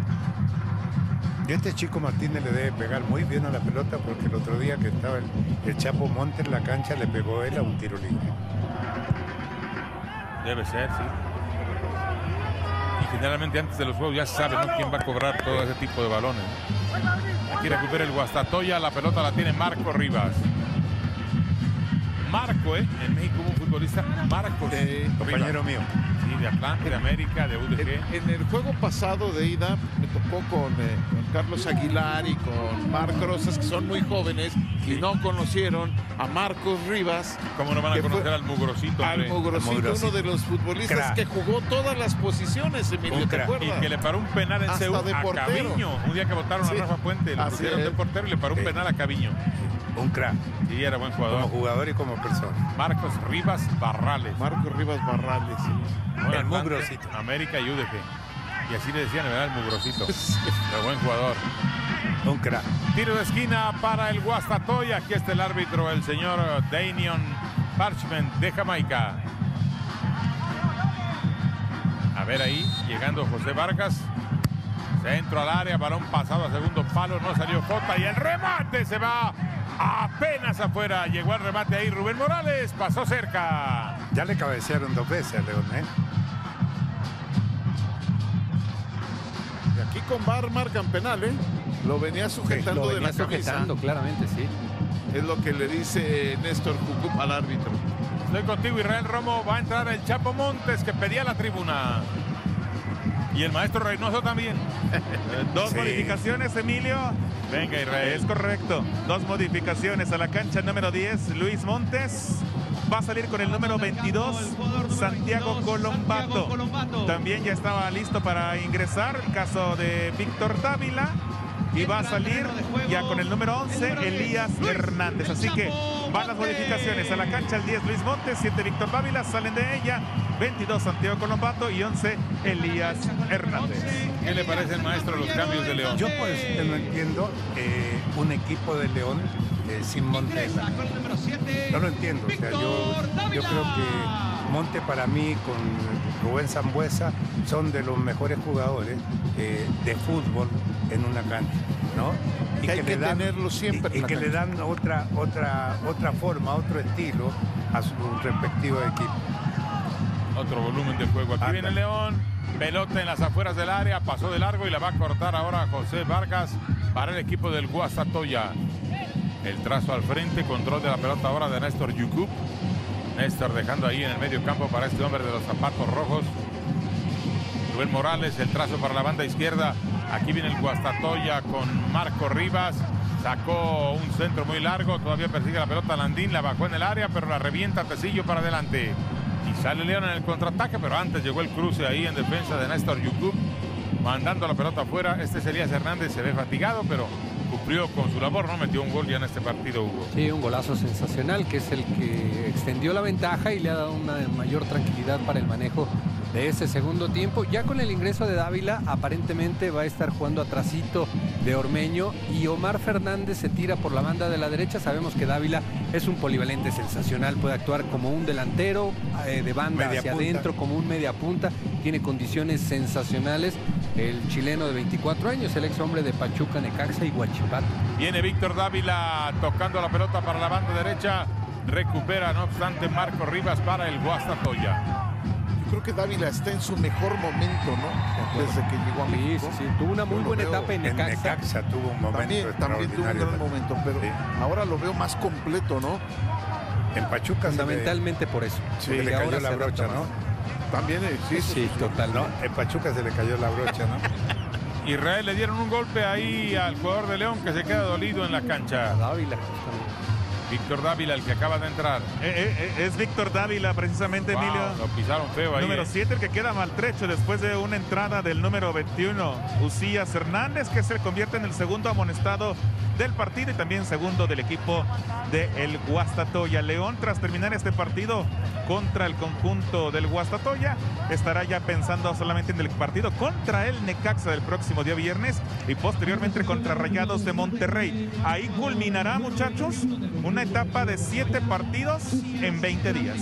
Y este Chico Martínez le debe pegar muy bien a la pelota, porque el otro día que estaba el, el Chapo Montes en la cancha le pegó él a un tiro libre. Debe ser, sí. Y generalmente antes de los juegos ya se sabe, ¿no?, quién va a cobrar todo ese tipo de balones. Aquí recupera el Guastatoya, la pelota la tiene Marco Rivas. Marco, ¿eh? En México hubo un futbolista, Marcos. Eh, compañero mío. Sí, de Atlante, de América, de U D G. En, en el juego pasado de ida me tocó con, eh, con Carlos Aguilar y con Marc Rosas, que son muy jóvenes y no conocieron a Marcos Rivas. ¿Cómo no van a conocer al Mugrosito? Al Mugrosito, Mugrosito, uno de los futbolistas crack, que jugó todas las posiciones, Emilio, ¿te acuerdas? Y que le paró un penal en Seúl a Caviño. Un día que votaron sí. a Rafa Puente, le pusieron de portero y le paró sí. un penal a Caviño. Un crack. Sí, era buen jugador. Como jugador y como persona. Marcos Rivas Barrales. Marcos Rivas Barrales, sí. Bueno, el Mugrosito. América y U D G. Y así le decían, ¿verdad? El Mugrosito. Pero buen jugador. Un crack. Tiro de esquina para el Guastatoya. Aquí está el árbitro, el señor Daniel Parchment de Jamaica. A ver ahí, llegando José Vargas. Centro al área, balón pasado a segundo palo, no salió Jota y el remate se va apenas afuera. Llegó el remate ahí Rubén Morales, pasó cerca. Ya le cabecearon dos veces a León, ¿eh? Y aquí con V A R marcan penal, ¿eh? Lo venía sujetando sí, lo venía de la sujetando, cabeza. Claramente, sí. Es lo que le dice Néstor Jucup al árbitro. Estoy contigo, Israel Romo. Va a entrar el Chapo Montes, que pedía la tribuna. Y el maestro Reynoso también. Dos sí. modificaciones, Emilio. Venga, Israel. Es correcto. Dos modificaciones a la cancha. Número diez, Luis Montes. Va a salir con el número veintidós, Santiago Colombato. También ya estaba listo para ingresar. El caso de Víctor Dávila. Y va a salir ya con el número once, Elías Hernández. Así que van las modificaciones a la cancha. El diez, Luis Montes, siete, Víctor Dávila. Salen de ella veintidós, Santiago Colombato, y once, Elías Hernández. ¿Qué le parecen, maestro, los cambios de León? Yo pues no entiendo eh, un equipo de León eh, sin Montes. No lo entiendo. O sea, yo, yo creo que Monte para mí con Rubén Sambueza son de los mejores jugadores eh, de fútbol en una cancha, ¿no? Y que hay que dan, tenerlo siempre. Y, y que cancha. le dan otra, otra, otra forma, otro estilo a su respectivo equipo. Otro volumen de juego. Aquí Anda. viene León. Pelota en las afueras del área. Pasó de largo y la va a cortar ahora José Vargas para el equipo del Guastatoya. El trazo al frente. Control de la pelota ahora de Néstor Yucup. Néstor dejando ahí en el medio campo para este hombre de los zapatos rojos. Rubén Morales. El trazo para la banda izquierda. Aquí viene el Guastatoya con Marco Rivas. Sacó un centro muy largo. Todavía persigue la pelota Landín. La bajó en el área, pero la revienta Tecillo para adelante. Y sale León en el contraataque, pero antes llegó el cruce ahí en defensa de Néstor Yucup, mandando la pelota afuera. Este es Elías Hernández, se ve fatigado, pero cumplió con su labor, no metió un gol ya en este partido, Hugo. Sí, un golazo sensacional, que es el que extendió la ventaja y le ha dado una mayor tranquilidad para el manejo de ese segundo tiempo. Ya con el ingreso de Dávila, aparentemente va a estar jugando atrasito de Ormeño, y Omar Fernández se tira por la banda de la derecha. Sabemos que Dávila es un polivalente sensacional, puede actuar como un delantero, eh, de banda Media hacia punta. adentro, como un media punta, tiene condiciones sensacionales. El chileno de veinticuatro años, el ex hombre de Pachuca, Necaxa y Huachipato. Viene Víctor Dávila tocando la pelota para la banda derecha, recupera no obstante Marco Rivas para el Guastatoya. Creo que Dávila está en su mejor momento, ¿no? Desde que llegó a Sí, México. sí, sí, tuvo una muy Yo lo buena veo etapa en En Necaxa. Necaxa tuvo un momento También, también tuvo un extraordinario. gran momento, pero Sí. ahora lo veo más completo, ¿no? En Pachuca se le- Fundamentalmente por eso. se le porque cayó ahora la se brocha, adapta ¿no? más. También, eh, sí, sí, Sí, totalmente. No, en Pachuca se le cayó la brocha, ¿no? Israel le dieron un golpe ahí al jugador de León que se queda dolido en la cancha. Dávila, justamente. Víctor Dávila, el que acaba de entrar. Eh, eh, es Víctor Dávila, precisamente, Wow, Emilio. lo pisaron feo ahí. Número eh. siete, el que queda maltrecho después de una entrada del número veintiuno, Usías Hernández, que se convierte en el segundo amonestado del partido y también segundo del equipo del Guastatoya. León, tras terminar este partido contra el conjunto del Guastatoya, estará ya pensando solamente en el partido contra el Necaxa del próximo día viernes y posteriormente contra Rayados de Monterrey. Ahí culminará, muchachos, una etapa de siete partidos en veinte días.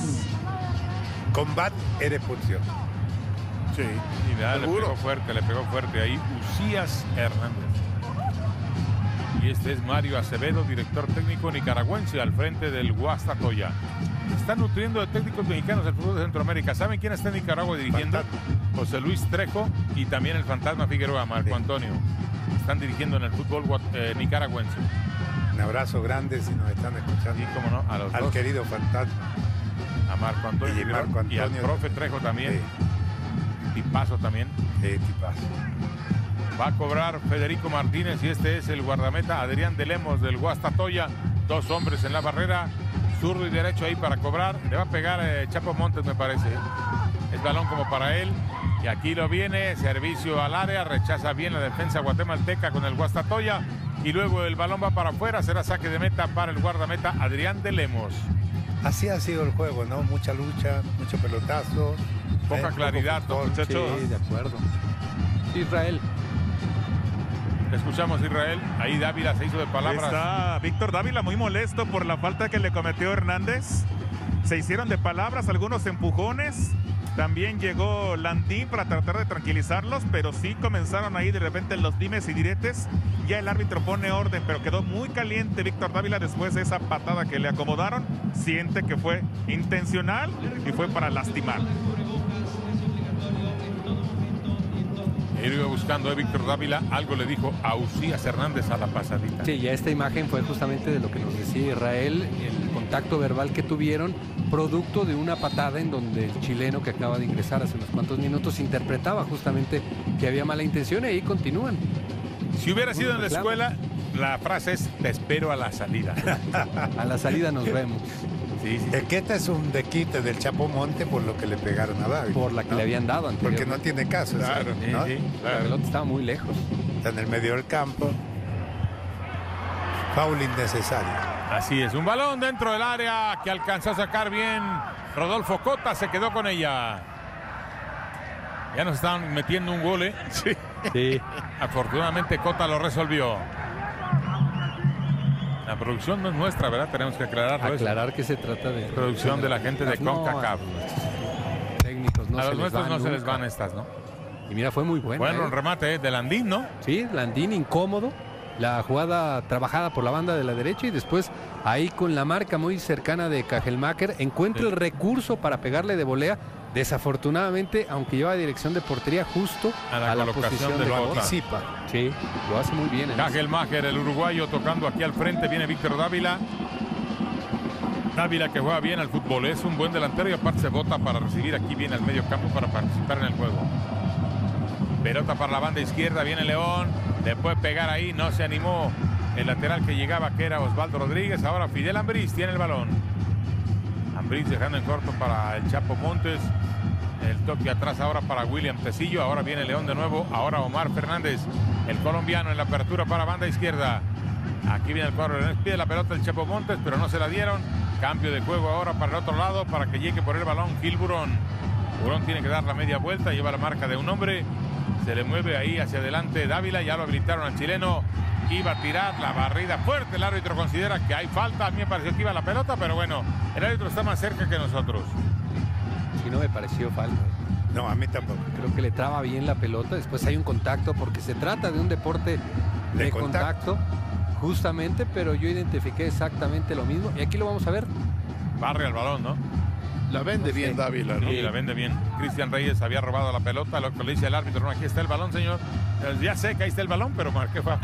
Combat era expulsión. sí. Y mira, le Seguro. pegó fuerte, le pegó fuerte ahí Usías Hernández. Y este es Mario Acevedo, director técnico nicaragüense al frente del Guastatoya. Están nutriendo de técnicos mexicanos el fútbol de Centroamérica. ¿Saben quién está en Nicaragua dirigiendo? José Luis Trejo y también el Fantasma Figueroa, Marco Sí. Antonio. Están dirigiendo en el fútbol gua- eh, nicaragüense. Un abrazo grande si nos están escuchando. Y cómo no, a los Al dos, querido fantasma. a Marco Antonio, Y Figueroa, Marco y al Antonio. profe Trejo también. Sí, Tipazo también. sí, tipazo. Va a cobrar Federico Martínez y este es el guardameta Adrián de Lemos del Guastatoya. Dos hombres en la barrera, zurdo y derecho ahí para cobrar. Le va a pegar eh, Chapo Montes, me parece. Es balón como para él. Y aquí lo viene, servicio al área, rechaza bien la defensa guatemalteca con el Guastatoya. Y luego el balón va para afuera, será saque de meta para el guardameta Adrián de Lemos. Así ha sido el juego, ¿no? Mucha lucha, mucho pelotazo. Poca eh, poco claridad, fútbol. muchachos. Sí, de acuerdo. Israel. Escuchamos Israel, ahí Dávila se hizo de palabras. Está Víctor Dávila muy molesto por la falta que le cometió Hernández. Se hicieron de palabras, algunos empujones. También llegó Landín para tratar de tranquilizarlos, pero sí comenzaron ahí de repente los dimes y diretes. Ya el árbitro pone orden, pero quedó muy caliente Víctor Dávila después de esa patada que le acomodaron. Siente que fue intencional y fue para lastimar. Él iba buscando a Víctor Dávila, algo le dijo a Usías Hernández a la pasadita. Sí, ya esta imagen fue justamente de lo que nos decía Israel, el contacto verbal que tuvieron, producto de una patada en donde el chileno que acaba de ingresar hace unos cuantos minutos interpretaba justamente que había mala intención, y ahí continúan. Si hubiera sido en la Reclamo. escuela, la frase es: te espero a la salida. A la salida nos vemos, Sí, sí. Es que este es un desquite del Chapo Monte por lo que le pegaron a Dávila. por la que ¿no? le habían dado Porque anteriormente. no tiene caso, Claro, ¿sí? sí, ¿no? sí, La claro. pelota estaba muy lejos. Está en el medio del campo. Foul innecesario. Así es, un balón dentro del área que alcanzó a sacar bien Rodolfo Cota, se quedó con ella. Ya nos están metiendo un gol, ¿eh? Sí. Sí. Afortunadamente Cota lo resolvió. La producción no es nuestra, ¿verdad? Tenemos que aclararlo. eso. Aclarar que se trata de Producción de la gente de No, CONCACAF. no a se los les nuestros van no se les nunca. van estas, ¿no? Y mira, fue muy buena. Bueno, ¿eh? un remate ¿eh? de Landín, ¿no? Sí, Landín incómodo. La jugada trabajada por la banda de la derecha y después ahí con la marca muy cercana de Cajelmacher encuentra Sí. el recurso para pegarle de volea. Desafortunadamente, aunque lleva dirección de portería justo A la a la colocación posición de de Bota. Bota. Anticipa. Sí, lo hace muy bien. ¿eh? Cajelmacher, el uruguayo, tocando aquí al frente. Viene Víctor Dávila. Dávila que juega bien al fútbol. Es un buen delantero y aparte se bota para recibir aquí bien al medio campo para participar en el juego. Pelota para la banda izquierda. Viene León. Le puede pegar ahí. No se animó el lateral que llegaba, que era Osvaldo Rodríguez. Ahora Fidel Ambriz tiene el balón. Ambriz dejando en corto para el Chapo Montes. El toque atrás ahora para William Tecillo. Ahora viene León de nuevo. Ahora Omar Fernández, el colombiano, en la apertura para banda izquierda. Aquí viene el cuadro. Pide la pelota el Chapo Montes, pero no se la dieron. Cambio de juego ahora para el otro lado para que llegue por el balón Gil Burón. Burón tiene que dar la media vuelta. Lleva la marca de un hombre. Se le mueve ahí hacia adelante Dávila. Ya lo habilitaron al chileno. Iba a tirar la barrida fuerte. El árbitro considera que hay falta. A mí me pareció que iba la pelota, pero bueno, el árbitro está más cerca que nosotros. Si no me pareció falta. No, a mí tampoco. Creo que le traba bien la pelota. Después hay un contacto porque se trata de un deporte de, De contacto. contacto. Justamente, pero yo identifiqué exactamente lo mismo. Y aquí lo vamos a ver. Barre al balón, ¿no? La vende No sé. bien Dávila, ¿no? Sí, la vende bien. Cristian Reyes había robado la pelota. Lo que le dice el árbitro, no, aquí está el balón, señor. Eh, Ya sé que ahí está el balón, pero marqué fa.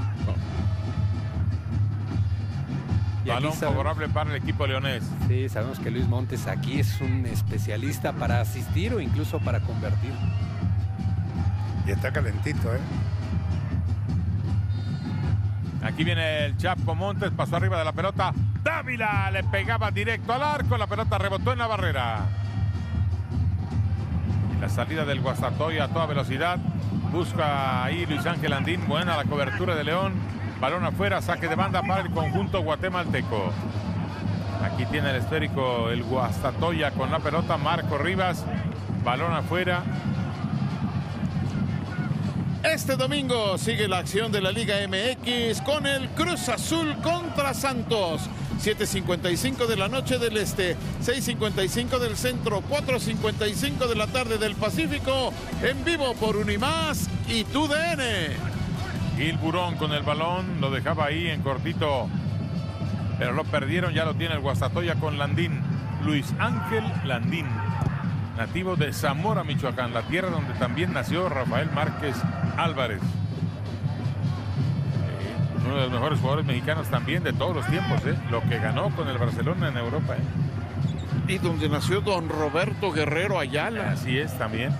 Y aquí Balón sabemos- favorable para el equipo leonés. Sí, sabemos que Luis Montes aquí es un especialista para asistir o incluso para convertir. Y está calentito, ¿eh? Aquí viene el Chapo Montes, pasó arriba de la pelota. Dávila le pegaba directo al arco, la pelota rebotó en la barrera. Y la salida del Guastatoya a toda velocidad. Busca ahí Luis Ángel Andín, buena la cobertura de León. Balón afuera, saque de banda para el conjunto guatemalteco. Aquí tiene el esférico el Guastatoya con la pelota, Marco Rivas. Balón afuera. Este domingo sigue la acción de la Liga M X con el Cruz Azul contra Santos. siete cincuenta y cinco de la noche del Este, seis cincuenta y cinco del Centro, cuatro cincuenta y cinco de la tarde del Pacífico, en vivo por Unimás y T U D N. Gil Burón con el balón, lo dejaba ahí en cortito, pero lo perdieron, ya lo tiene el Guastatoya con Landín. Luis Ángel Landín, nativo de Zamora, Michoacán, la tierra donde también nació Rafael Márquez Álvarez. Eh, uno de los mejores jugadores mexicanos también de todos los tiempos, eh, lo que ganó con el Barcelona en Europa. Eh. Y donde nació don Roberto Guerrero Ayala. Así es también.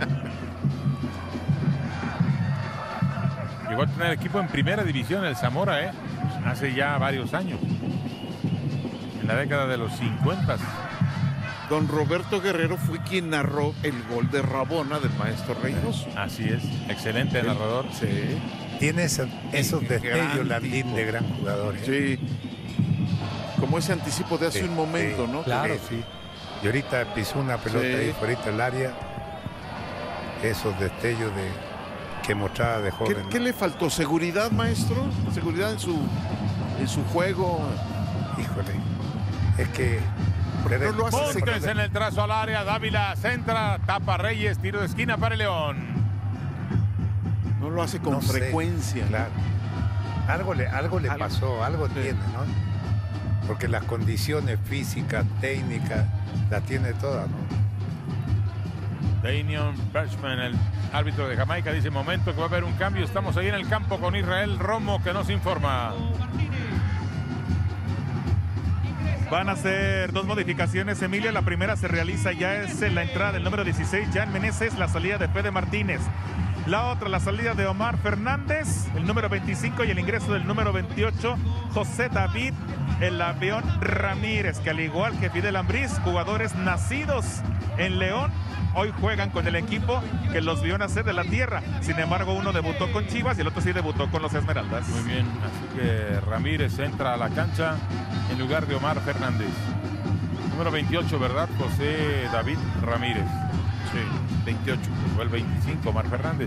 Llegó a tener equipo en primera división el Zamora, ¿eh? Hace ya varios años. En la década de los cincuenta. Don Roberto Guerrero fue quien narró el gol de Rabona del maestro Reynoso. Así es, excelente narrador. Sí. Tiene esos, esos Gran destellos, Landín, tipo. de gran jugador. ¿eh? Sí. Como ese anticipo de hace Sí, un momento, sí, ¿no? Claro, Sí. sí. Y ahorita pisó una pelota Sí. ahí fuera del área. Esos destellos de que mostraba de ¿Qué, joven. qué ¿no? le faltó? ¿Seguridad, maestro? ¿Seguridad en su, en su juego? Híjole. Es que. no lo hace Montes en el trazo al área, Dávila centra, tapa Reyes, tiro de esquina para el León. No lo hace con No sé, frecuencia. Claro. Algo le, algo le Algo. pasó, algo Sí. tiene, ¿no? Porque las condiciones físicas, técnicas, las tiene todas, ¿no? Damian Birchman, el árbitro de Jamaica, dice: momento que va a haber un cambio. Estamos ahí en el campo con Israel Romo, que nos informa. Van a ser dos modificaciones, Emilio. La primera se realiza ya es en la entrada del número dieciséis, Jan Meneses, la salida de Fede Martínez. La otra, la salida de Omar Fernández, el número veinticinco, y el ingreso del número veintiocho, José David El Avión Ramírez, que al igual que Fidel Ambriz, jugadores nacidos en León, hoy juegan con el equipo que los vio nacer de la tierra. Sin embargo, uno debutó con Chivas y el otro sí debutó con los Esmeraldas. Muy bien, así que Ramírez entra a la cancha en lugar de Omar Fernández. Número veintiocho, ¿verdad? José David Ramírez. Sí, veintiocho. Fue el veinticinco, Omar Fernández.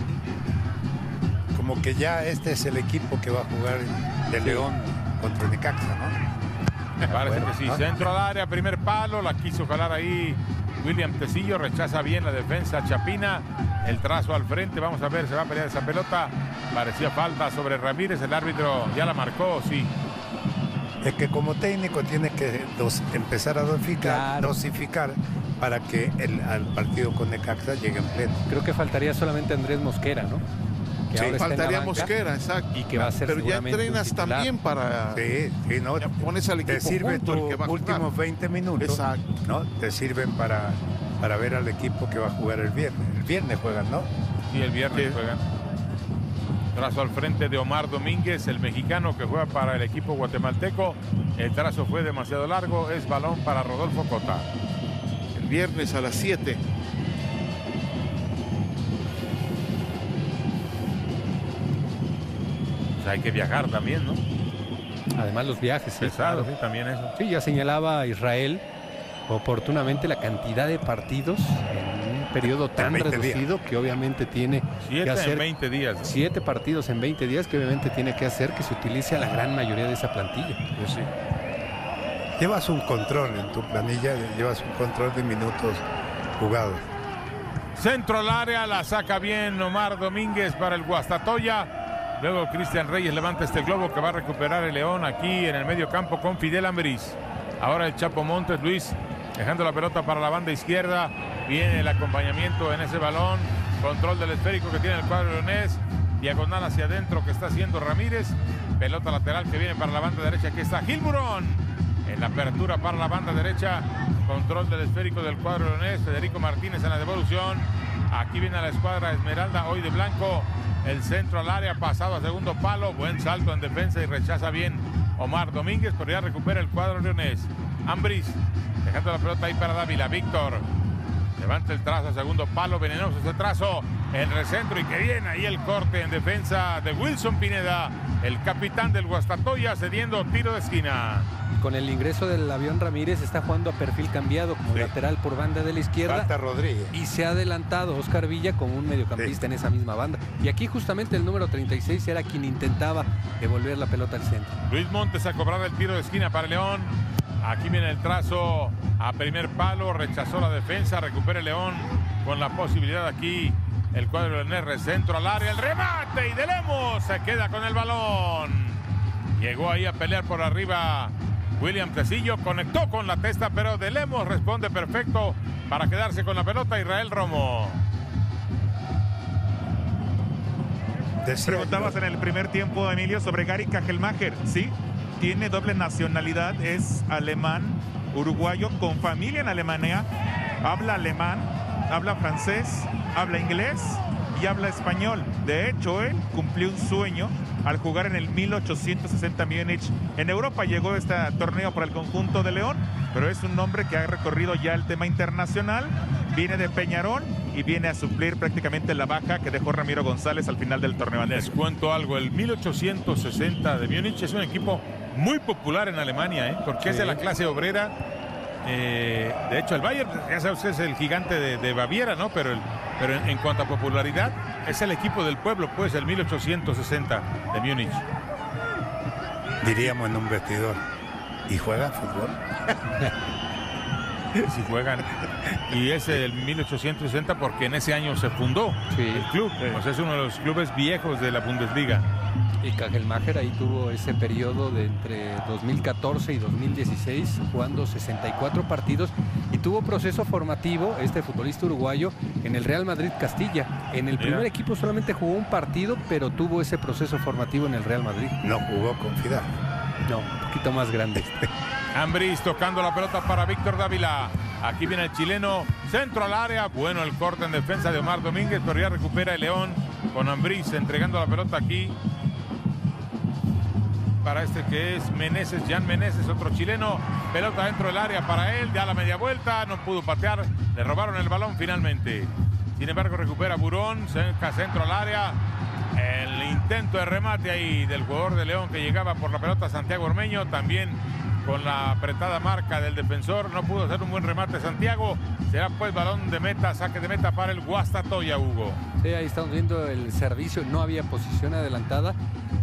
Como que ya este es el equipo que va a jugar de León contra el Necaxa, ¿no? Parece Bueno, que sí. ¿no? Centro al área, primer palo, la quiso jalar ahí William Tecillo rechaza bien la defensa Chapina. El trazo al frente, vamos a ver, se va a pelear esa pelota. Parecía falta sobre Ramírez, el árbitro ya la marcó, sí. Es que como técnico tiene que dos, empezar a dosificar, claro. dosificar para que el al partido con Necaxa llegue en pleno. Creo que faltaría solamente Andrés Mosquera, ¿no? Que sí, ahora faltaría banca, Mosquera, exacto. Y que va a ser Pero ya entrenas también para... Sí, sí, ¿no? Ya pones al equipo te sirve junto, tus últimos veinte minutos, exacto. ¿no? Te sirven para, para ver al equipo que va a jugar el viernes. El viernes juegan, ¿no? Y el viernes sí. juegan. Trazo al frente de Omar Domínguez, el mexicano que juega para el equipo guatemalteco. El trazo fue demasiado largo, es balón para Rodolfo Cota. El viernes a las siete. O sea, hay que viajar también, ¿no? Además los viajes. Pesado, sí, sí, también eso. Sí, ya señalaba Israel oportunamente la cantidad de partidos en un periodo tan reducido días. que obviamente tiene siete que hacer en veinte días. Siete partidos en veinte días que obviamente tiene que hacer que se utilice a la gran mayoría de esa plantilla. Pues sí. Llevas un control en tu planilla, llevas un control de minutos jugados. Centro al área, la saca bien Omar Domínguez para el Guastatoya. Luego Cristian Reyes levanta este globo que va a recuperar el León aquí en el medio campo con Fidel Ambriz. Ahora el Chapo Montes, Luis, dejando la pelota para la banda izquierda. Viene el acompañamiento en ese balón. Control del esférico que tiene el cuadro leonés. Diagonal hacia adentro que está haciendo Ramírez. Pelota lateral que viene para la banda derecha. Aquí está Gil Burón. En la apertura para la banda derecha. Control del esférico del cuadro leonés. Federico Martínez en la devolución. Aquí viene a la escuadra Esmeralda, hoy de blanco. El centro al área, pasado a segundo palo. Buen salto en defensa y rechaza bien Omar Domínguez, pero ya recupera el cuadro leonés. Ambriz, dejando la pelota ahí para Dávila. Víctor, levanta el trazo a segundo palo. Venenoso ese trazo. El recentro y que viene ahí el corte en defensa de Wilson Pineda, el capitán del Guastatoya, cediendo tiro de esquina. Con el ingreso del avión Ramírez está jugando a perfil cambiado como sí. lateral por banda de la izquierda. Falta Rodríguez. Y se ha adelantado Oscar Villa como un mediocampista sí. en esa misma banda. Y aquí justamente el número treinta y seis era quien intentaba devolver la pelota al centro. Luis Montes a cobrar el tiro de esquina para León. Aquí viene el trazo a primer palo, rechazó la defensa, recupera el León con la posibilidad aquí. El cuadro del Nerre, centro al área, el remate y de Lemos se queda con el balón. Llegó ahí a pelear por arriba William Tecillo, conectó con la testa, pero de Lemos responde perfecto para quedarse con la pelota Israel Romo. Preguntabas en el primer tiempo, Emilio, sobre Gary Cajelmacher. Sí, tiene doble nacionalidad, es alemán, uruguayo, con familia en Alemania, habla alemán, habla francés, habla inglés y habla español. De hecho, él cumplió un sueño al jugar en el mil ochocientos sesenta Múnich. En Europa llegó este torneo para el conjunto de León, pero es un hombre que ha recorrido ya el tema internacional. Viene de Peñarol y viene a suplir prácticamente la baja que dejó Ramiro González al final del torneo anterior. Les cuento algo, el mil ochocientos sesenta de Múnich es un equipo muy popular en Alemania, ¿eh? porque sí. es de la clase obrera. Eh, de hecho, el Bayern, ya sabe usted, es el gigante de, de Baviera, ¿no? Pero, el, pero en, en cuanto a popularidad, es el equipo del pueblo, pues, el mil ochocientos sesenta de Múnich. Diríamos en un vestidor. ¿Y juega fútbol? Sí juegan. Y es el mil ochocientos sesenta porque en ese año se fundó sí. el club. Sí. O sea, es uno de los clubes viejos de la Bundesliga. Y Cajelmacher ahí tuvo ese periodo de entre dos mil catorce y dos mil dieciséis, jugando sesenta y cuatro partidos, y tuvo proceso formativo este futbolista uruguayo en el Real Madrid Castilla. En el primer Mira. equipo solamente jugó un partido, pero tuvo ese proceso formativo en el Real Madrid. No jugó con Fidal. No, un poquito más grande. Ambriz tocando la pelota para Víctor Dávila. Aquí viene el chileno, centro al área. Bueno, el corte en defensa de Omar Domínguez, pero ya recupera el León con Ambriz entregando la pelota aquí para este que es Meneses, Jan Meneses, otro chileno. Pelota dentro del área para él, ya la media vuelta, no pudo patear, le robaron el balón finalmente. Sin embargo, recupera Burón, cerca centro al área. El intento de remate ahí del jugador de León que llegaba por la pelota, Santiago Ormeño, también con la apretada marca del defensor, no pudo hacer un buen remate Santiago. Será pues balón de meta, saque de meta para el Guastatoya, Hugo. Sí, ahí estamos viendo el servicio, no había posición adelantada.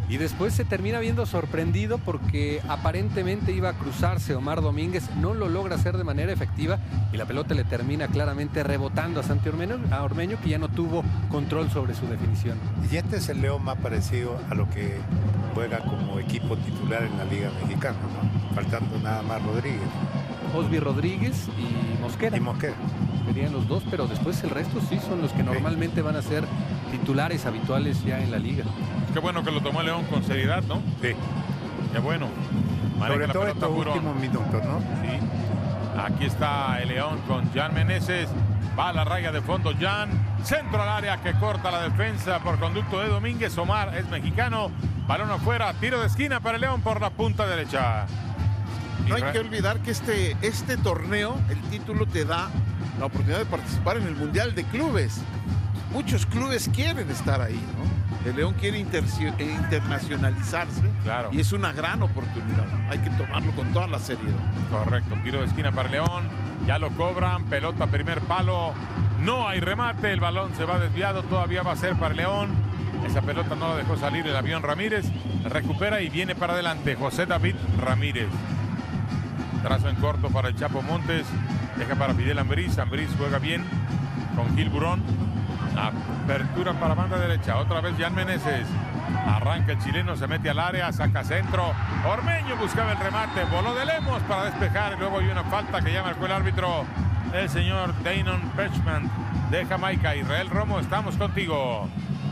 Y después se termina viendo sorprendido porque aparentemente iba a cruzarse Omar Domínguez, no lo logra hacer de manera efectiva y la pelota le termina claramente rebotando a Santi Ormeño, a Ormeño, que ya no tuvo control sobre su definición. Y este es el León más parecido a lo que juega como equipo titular en la Liga Mexicana, ¿no? Faltando nada más Rodríguez. Osby Rodríguez y Mosquera. Y Mosquera. Serían los dos, pero después el resto sí son los que normalmente van a ser titulares habituales ya en la liga. Qué bueno que lo tomó León con seriedad, ¿no? Sí. Qué bueno. Sobre todo estos últimos minutos, ¿no? Sí. Aquí está el León con Jan Meneses. Va a la raya de fondo Jan. Centro al área que corta la defensa por conducto de Domínguez. Omar es mexicano. Balón afuera. Tiro de esquina para el León por la punta derecha. No hay que olvidar que este, este torneo, el título te da la oportunidad de participar en el Mundial de Clubes. Muchos clubes quieren estar ahí, ¿no? El León quiere internacionalizarse, claro, y es una gran oportunidad. Hay que tomarlo con toda la seriedad. Correcto, tiro de esquina para León. Ya lo cobran, pelota primer palo. No hay remate, el balón se va desviado, todavía va a ser para León. Esa pelota no la dejó salir el avión Ramírez. Recupera y viene para adelante José David Ramírez. Trazo en corto para el Chapo Montes. Deja para Fidel Ambriz. Ambriz juega bien con Gil Burón. Apertura para banda derecha. Otra vez Jan Meneses. Arranca el chileno, se mete al área, saca centro. Ormeño buscaba el remate. Voló de Lemos para despejar. Y luego hay una falta que ya marcó el árbitro, el señor Daynon Perchman de Jamaica. Israel Romo, estamos contigo.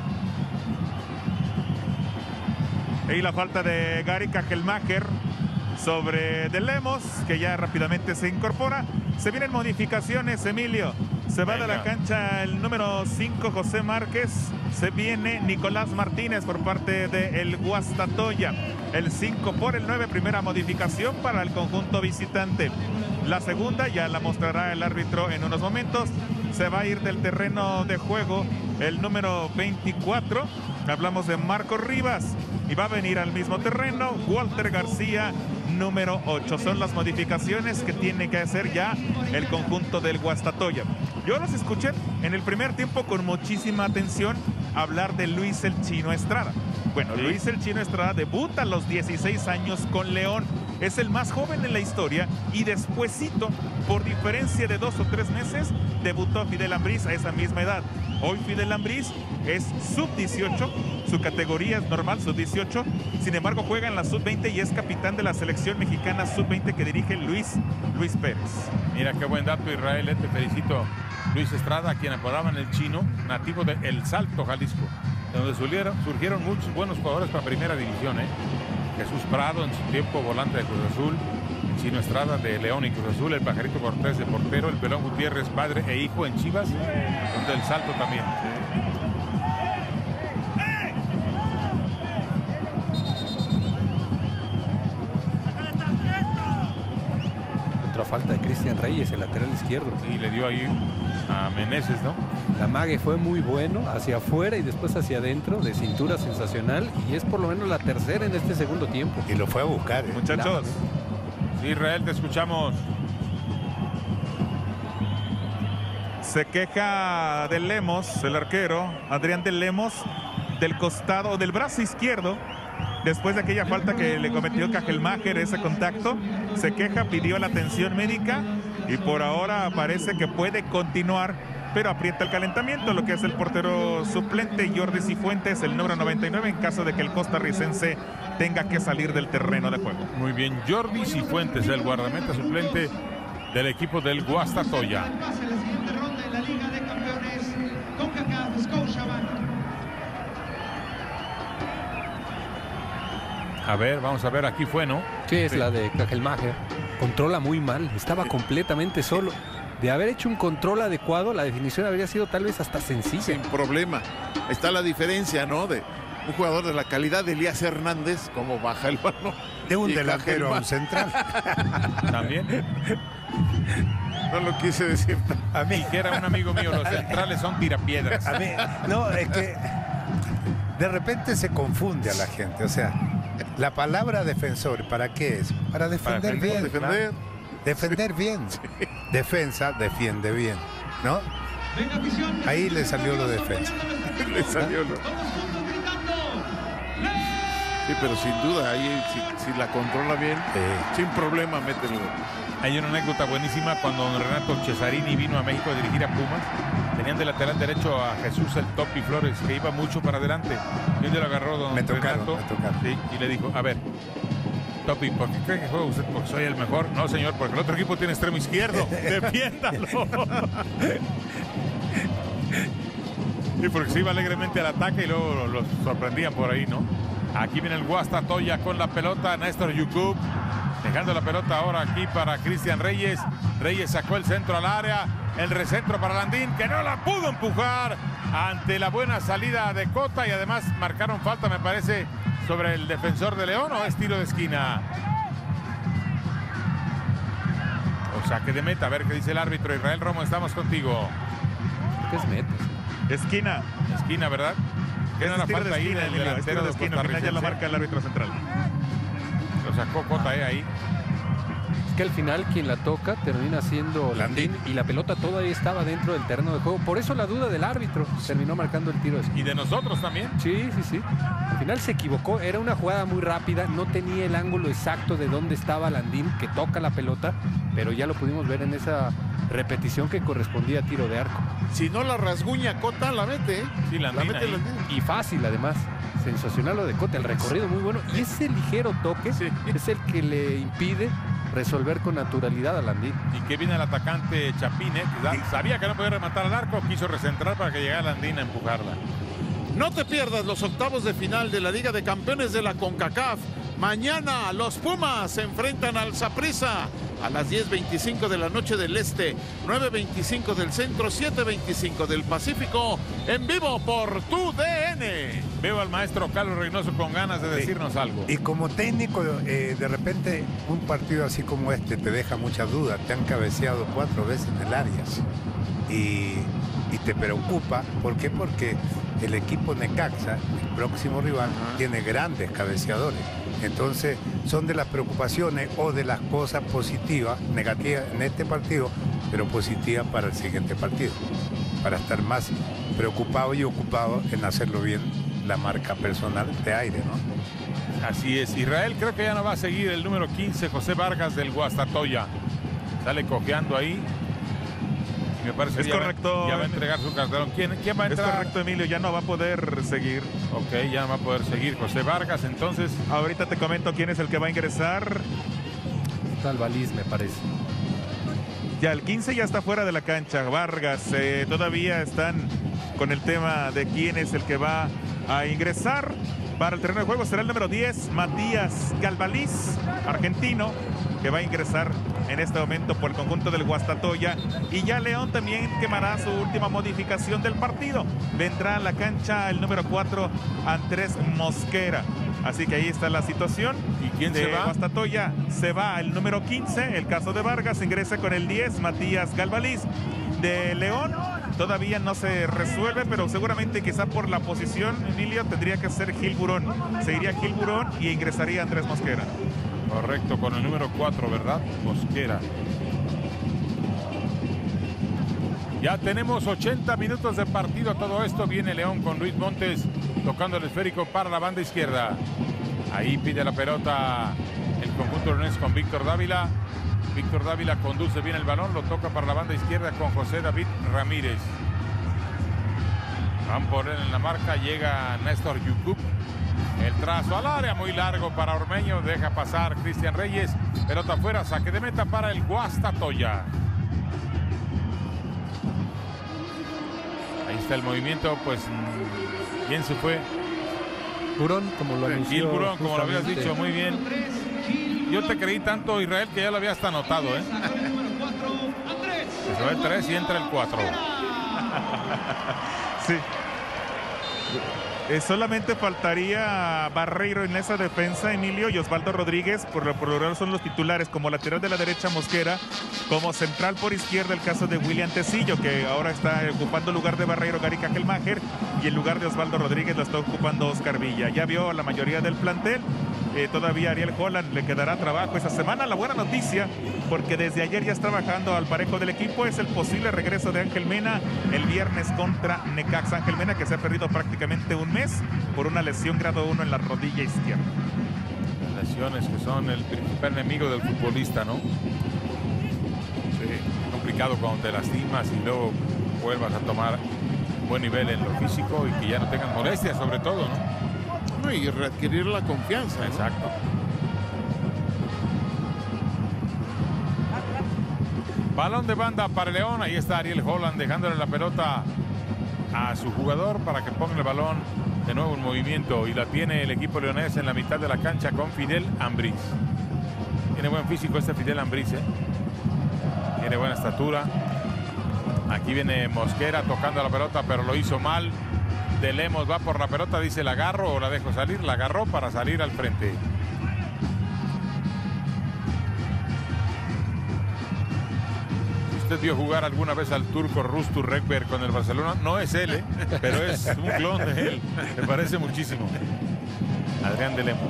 Y la falta de Gary Cajelmacher sobre de Lemos, que ya rápidamente se incorpora. Se vienen modificaciones, Emilio. Se va Venga. de la cancha el número cinco, José Márquez. Se viene Nicolás Martínez por parte del Guastatoya. El cinco por el nueve, primera modificación para el conjunto visitante. La segunda ya la mostrará el árbitro en unos momentos. Se va a ir del terreno de juego el número veinticuatro. Hablamos de Marco Rivas. Y va a venir al mismo terreno Walter García, número ocho. Son las modificaciones que tiene que hacer ya el conjunto del Guastatoya. Yo los escuché en el primer tiempo con muchísima atención hablar de Luis el Chino Estrada. Bueno, sí. Luis el Chino Estrada debuta a los dieciséis años con León. Es el más joven en la historia y despuesito, por diferencia de dos o tres meses, debutó Fidel Ambriz a esa misma edad. Hoy Fidel Ambriz es sub dieciocho, su categoría es normal, sub dieciocho. Sin embargo, juega en la sub veinte y es capitán de la selección mexicana sub veinte que dirige Luis, Luis Pérez. Mira qué buen dato, Israel, te felicito. Luis Estrada, a quien apodaban el Chino, nativo de El Salto, Jalisco, de donde surgieron, surgieron muchos buenos jugadores para primera división, ¿eh? Jesús Prado, en su tiempo volante de Cruz Azul, el Chino Estrada de León y Cruz Azul, el Pajarito Cortés de portero, el Pelón Gutiérrez, padre e hijo en Chivas, donde El Salto también. Otra falta de Cristian Reyes, el lateral izquierdo. Y le dio ahí a Meneses, ¿no? La mague fue muy bueno, hacia afuera y después hacia adentro, de cintura sensacional, y es por lo menos la tercera en este segundo tiempo. Y lo fue a buscar, ¿eh? Muchachos. Sí, Israel, te escuchamos. Se queja de Lemos, el arquero, Adrián de Lemos, del costado, del brazo izquierdo, después de aquella falta que le cometió Cajelmacher, ese contacto. Se queja, pidió la atención médica y por ahora parece que puede continuar, pero aprieta el calentamiento, lo que es el portero suplente Jordi Cifuentes, el número noventa y nueve, en caso de que el costarricense tenga que salir del terreno de juego. Muy bien, Jordi Cifuentes, el guardameta suplente del equipo del Guastatoya. A ver, vamos a ver, aquí fue, ¿no? Sí, es sí. la de Cajelmacher. Controla muy mal, estaba completamente solo. De haber hecho un control adecuado, la definición habría sido tal vez hasta sencilla. Sin problema. Está la diferencia, ¿no? De un jugador de la calidad de Elías Hernández, como baja el balón. De un delantero a un central. También. No lo quise decir. A mí, que era un amigo mío, los centrales son tirapiedras. A mí, no, es que de repente se confunde a la gente. O sea, la palabra defensor, ¿para qué es? Para defender, Para defender bien. Defender. Defender bien. Sí. Defensa, defiende bien, ¿no? Ahí le salió lo defensa. Le salió lo... Sí, pero sin duda, ahí si, si la controla bien, eh, sin problema mete el gol. Hay una anécdota buenísima cuando don Renato Cesarini vino a México a dirigir a Pumas. Tenían de lateral derecho a Jesús el Topi Flores, que iba mucho para adelante. Y un día lo agarró don me tocaron, Renato me tocaron. Sí, y le dijo, a ver, Topi, ¿por qué cree que juega usted? Porque soy el mejor. No, señor, porque el otro equipo tiene extremo izquierdo. Defiéndalo. Y porque se iba alegremente al ataque y luego los sorprendían por ahí, ¿no? Aquí viene el Guastatoya con la pelota, Néstor Yukub. Dejando la pelota ahora aquí para Cristian Reyes. Reyes sacó el centro al área. El recentro para Landín, que no la pudo empujar ante la buena salida de Cota. Y además marcaron falta, me parece, sobre el defensor de León, o es tiro de esquina. O saque de meta, a ver qué dice el árbitro. Israel Romo, estamos contigo. ¿Qué es meta? Esquina. Esquina, ¿verdad? ¿Qué no la falta ahí del delantero de esquina? Al final ya la marca el árbitro central. Lo sacó Cota eh, ahí. Es que al final quien la toca termina siendo Landín y la pelota todavía estaba dentro del terreno de juego. Por eso la duda del árbitro. Terminó marcando el tiro de esquina. Y de nosotros también. Sí, sí, sí. Al final se equivocó. Era una jugada muy rápida. No tenía el ángulo exacto de dónde estaba Landín, que toca la pelota. Pero ya lo pudimos ver en esa repetición que correspondía a tiro de arco. Si no la rasguña Cota, la mete. ¿eh? Sí, Landín, la mete Landín. Y fácil, además. Sensacional lo de Cota. El recorrido muy bueno. Y ese ligero toque sí. es el que le impide resolver con naturalidad a Landín. Y que viene el atacante Chapine, que sabía que no podía rematar al arco, quiso recentrar para que llegara Landín a empujarla. No te pierdas los octavos de final de la Liga de Campeones de la CONCACAF. Mañana los Pumas se enfrentan al Saprissa a las diez veinticinco de la noche del Este, nueve veinticinco del Centro, siete veinticinco del Pacífico, en vivo por tu D N. Veo al maestro Carlos Reynoso con ganas de decirnos sí. algo. Y como técnico, eh, de repente, un partido así como este te deja muchas dudas. Te han cabeceado cuatro veces en el área y, y te preocupa. ¿Por qué? Porque el equipo Necaxa, el próximo rival, uh-huh. tiene grandes cabeceadores. Entonces son de las preocupaciones o de las cosas positivas, negativas en este partido, pero positivas para el siguiente partido, para estar más preocupado y ocupado en hacerlo bien la marca personal de aire, ¿no? Así es. Israel creo que ya no va a seguir el número quince, José Vargas del Guastatoya. Sale cojeando ahí. Me parece es que correcto. Ya va, ya va a entregar su cartelón. ¿Quién, ¿Quién va a entrar? Es correcto, Emilio, ya no va a poder seguir. Ok, ya no va a poder seguir José Vargas, entonces. Ahorita te comento quién es el que va a ingresar. Talvaliz, me parece. Ya el quince ya está fuera de la cancha. Vargas, eh, todavía están con el tema de quién es el que va a ingresar. Para el terreno de juego será el número diez, Matías Galvaliz, argentino, que va a ingresar en este momento por el conjunto del Guastatoya. Y ya León también quemará su última modificación del partido. Vendrá a la cancha el número cuatro, Andrés Mosquera. Así que ahí está la situación. ¿Y quién de se va? Guastatoya se va el número quince, el caso de Vargas, ingresa con el diez, Matías Galvaliz. De León todavía no se resuelve, pero seguramente quizá por la posición, Emilio, tendría que ser Gil Burón. Se iría Gil Burón y ingresaría Andrés Mosquera. Correcto, con el número cuatro, ¿verdad? Mosquera. Ya tenemos ochenta minutos de partido. Todo esto viene León con Luis Montes tocando el esférico para la banda izquierda. Ahí pide la pelota el conjunto leonés con Víctor Dávila. Víctor Dávila conduce bien el balón, lo toca para la banda izquierda con José David Ramírez. Van por él en la marca, llega Néstor Yukub. El trazo al área muy largo para Ormeño, deja pasar Cristian Reyes. Pelota afuera, saque de meta para el Guastatoya. Ahí está el movimiento, pues, ¿quién se fue? Burón, como lo anunció. Gil Burón, como lo habías dicho, muy bien. Yo te creí tanto, Israel, que ya lo había hasta anotado, ¿eh? Se va el tres y entra el cuatro. Sí. Eh, solamente faltaría Barreiro en esa defensa, Emilio, y Osvaldo Rodríguez, por lo general son los titulares, como lateral de la derecha Mosquera, como central por izquierda el caso de William Tecillo, que ahora está ocupando el lugar de Barreiro Gary Cajelmacher, y el lugar de Osvaldo Rodríguez lo está ocupando Oscar Villa. Ya vio a la mayoría del plantel, Eh, todavía Ariel Holland le quedará trabajo esta semana. La buena noticia, porque desde ayer ya está trabajando al parejo del equipo, es el posible regreso de Ángel Mena el viernes contra Necaxa. Ángel Mena, que se ha perdido prácticamente un mes por una lesión grado uno en la rodilla izquierda. Lesiones que son el principal enemigo del futbolista, ¿no? Sí, complicado cuando te lastimas y luego vuelvas a tomar buen nivel en lo físico y que ya no tengan molestias, sobre todo, ¿no? No, y readquirir la confianza, ¿no? Exacto. Balón de banda para León. Ahí está Ariel Holland dejándole la pelota a su jugador para que ponga el balón de nuevo en movimiento, y la tiene el equipo leonés en la mitad de la cancha con Fidel Ambriz. Tiene buen físico este Fidel Ambriz, ¿eh? Tiene buena estatura. Aquí viene Mosquera tocando la pelota, pero lo hizo mal. De Lemos va por la pelota, dice la agarro o la dejo salir. La agarró para salir al frente. ¿Usted vio jugar alguna vez al turco Rustu Rekber con el Barcelona? No es él, ¿eh? Pero es un clon de él. Me parece muchísimo. Adrián de Lemos.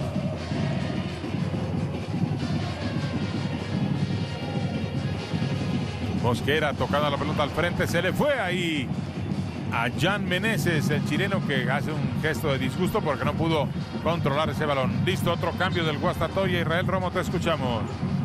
Mosquera tocando la pelota al frente. Se le fue ahí a Jan Meneses, el chileno, que hace un gesto de disgusto porque no pudo controlar ese balón. Listo, otro cambio del Guastatoya. Israel Romo, te escuchamos.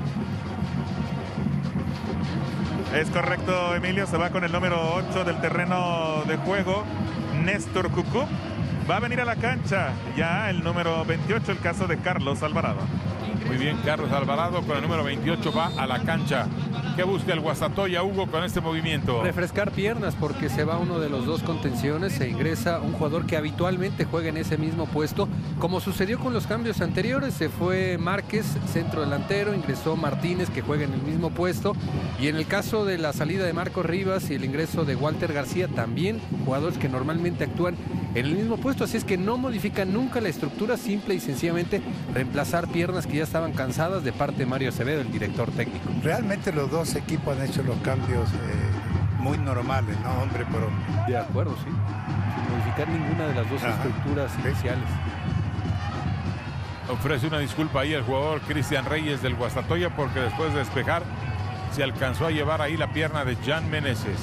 Es correcto, Emilio. Se va con el número ocho del terreno de juego, Néstor Cucú. Va a venir a la cancha ya el número veintiocho, el caso de Carlos Alvarado. Muy bien, Carlos Alvarado con el número veintiocho va a la cancha. ¿Qué busca el Guastatoya, Hugo, con este movimiento? Refrescar piernas, porque se va uno de los dos contenciones, se ingresa un jugador que habitualmente juega en ese mismo puesto, como sucedió con los cambios anteriores. Se fue Márquez, centro delantero, ingresó Martínez, que juega en el mismo puesto, y en el caso de la salida de Marcos Rivas y el ingreso de Walter García, también jugadores que normalmente actúan en el mismo puesto, así es que no modifican nunca la estructura, simple y sencillamente reemplazar piernas que ya estaban cansadas de parte de Mario Acevedo, el director técnico. Realmente los dos equipos han hecho los cambios eh, muy normales, ¿no, hombre? Pero... De acuerdo, sí. Sin modificar ninguna de las dos Ajá. estructuras iniciales. Ofrece una disculpa ahí el jugador Cristian Reyes del Guastatoya, porque después de despejar se alcanzó a llevar ahí la pierna de Jan Meneses.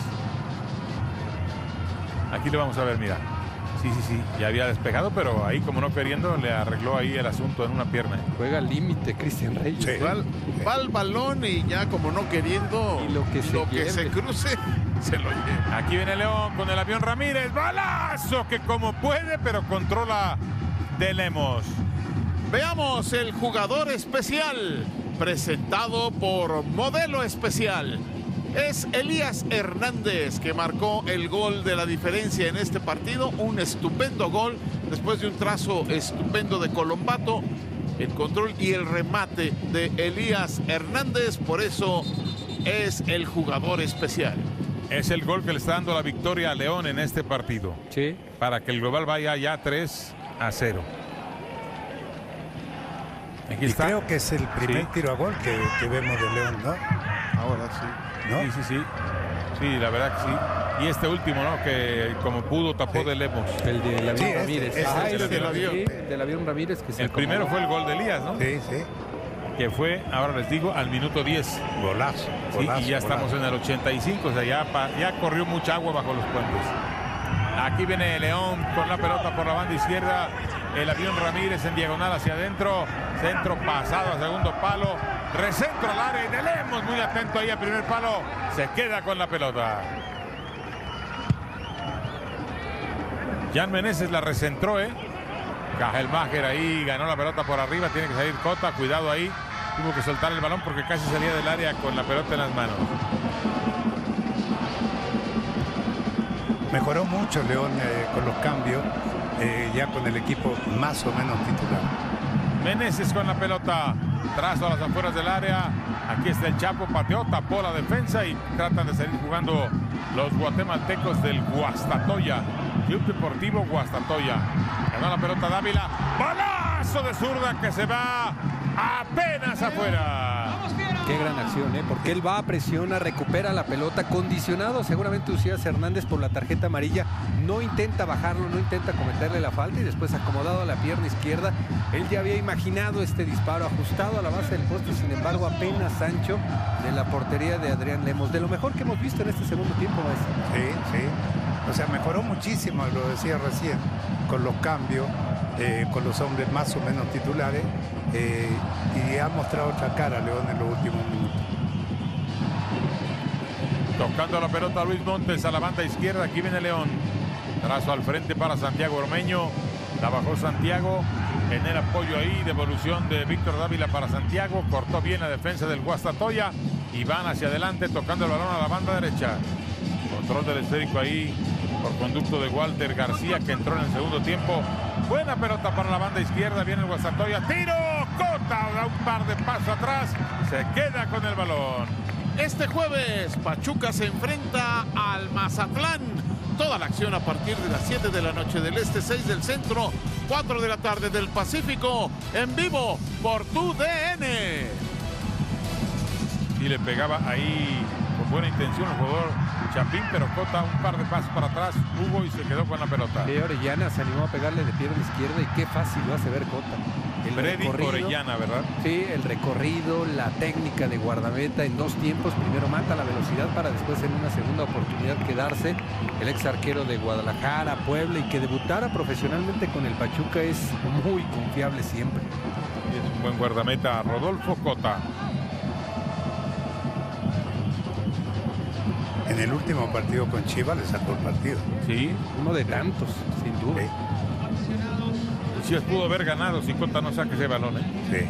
Aquí lo vamos a ver, mira. Sí, sí, sí, ya había despejado, pero ahí, como no queriendo, le arregló ahí el asunto en una pierna. Juega al límite Cristian Reyes. Sí. Va, va al balón y ya, como no queriendo, y lo que, se, lo que se cruce, se lo lleva. Aquí viene León con el avión Ramírez. ¡Balazo! Que como puede, pero controla de Lemos. Veamos el jugador especial, presentado por Modelo Especial. Es Elías Hernández, que marcó el gol de la diferencia en este partido. Un estupendo gol después de un trazo estupendo de Colombato. El control y el remate de Elías Hernández, por eso es el jugador especial. Es el gol que le está dando la victoria a León en este partido. Sí. Para que el global vaya ya tres a cero. Aquí y está. Creo que es el primer sí. tiro a gol que, que vemos de León, ¿no? Ahora sí. ¿No? Sí, sí, sí. Sí, la verdad que sí. Y este último, ¿no? Que como pudo tapó sí. de Lemos. El del avión sí, Ramírez. Ese, ese, ah, ese el del avión. Sí, del avión Ramírez. Que se el primero fue el gol de Elías, ¿no? Sí, sí. Que fue, ahora les digo, al minuto diez. Golazo. Sí, golazo y ya golazo. estamos en el ochenta y cinco. O sea, ya, ya corrió mucha agua bajo los puentes. Aquí viene León con la pelota por la banda izquierda. El avión Ramírez en diagonal hacia adentro. Centro pasado a segundo palo. Recentro al área y de Lemos muy atento ahí al primer palo. Se queda con la pelota. Jan Meneses la recentró, ¿eh? Cajelmacher ahí ganó la pelota por arriba. Tiene que salir Cota. Cuidado ahí. Tuvo que soltar el balón porque casi salía del área con la pelota en las manos. Mejoró mucho León eh, con los cambios. Eh, ya con el equipo más o menos titular. Meneses con la pelota, trazo a las afueras del área. Aquí está el Chapo, pateó, tapó la defensa y tratan de salir jugando los guatemaltecos del Guastatoya. Club Deportivo Guastatoya. Ganó la pelota Dávila. Balazo de zurda que se va apenas afuera. Qué gran acción, ¿eh? Porque él va a presiona, recupera la pelota, condicionado seguramente Ucías Hernández por la tarjeta amarilla, no intenta bajarlo, no intenta cometerle la falta y después acomodado a la pierna izquierda, él ya había imaginado este disparo ajustado a la base del poste, sin embargo apenas Sancho de la portería de Adrián Lemos, de lo mejor que hemos visto en este segundo tiempo, maestro. Sí, sí, o sea, mejoró muchísimo, lo decía recién, con los cambios, eh, con los hombres más o menos titulares, eh, y ha mostrado otra cara León en los últimos minutos. Tocando la pelota Luis Montes a la banda izquierda, aquí viene León. Trazo al frente para Santiago Ormeño. La bajó Santiago en el apoyo ahí. Devolución de Víctor Dávila para Santiago. Cortó bien la defensa del Guastatoya. Y van hacia adelante tocando el balón a la banda derecha. Control del esférico ahí por conducto de Walter García, que entró en el segundo tiempo. Buena pelota para la banda izquierda. Viene el Guastatoya. ¡Tiro! Cota da un par de pasos atrás. Se queda con el balón. Este jueves, Pachuca se enfrenta al Mazatlán. Toda la acción a partir de las siete de la noche del este, seis del centro, cuatro de la tarde del Pacífico, en vivo por tu D N. Y le pegaba ahí con buena intención el jugador Chapín, pero Cota un par de pasos para atrás, Hugo, y se quedó con la pelota. Sí, Orellana se animó a pegarle de pierna izquierda y qué fácil lo hace ver Cota. El Freddy recorrido, Orellana, ¿verdad? Sí, el recorrido, la técnica de guardameta en dos tiempos. Primero mata la velocidad para después en una segunda oportunidad quedarse. El ex arquero de Guadalajara, Puebla, y que debutara profesionalmente con el Pachuca es muy confiable siempre. Es un buen guardameta, Rodolfo Cota. En el último partido con Chivas le sacó el partido. Sí. Uno de tantos, sin duda. Sí. Chivas pudo haber ganado si Cota no saca ese balón, ¿eh? Sí.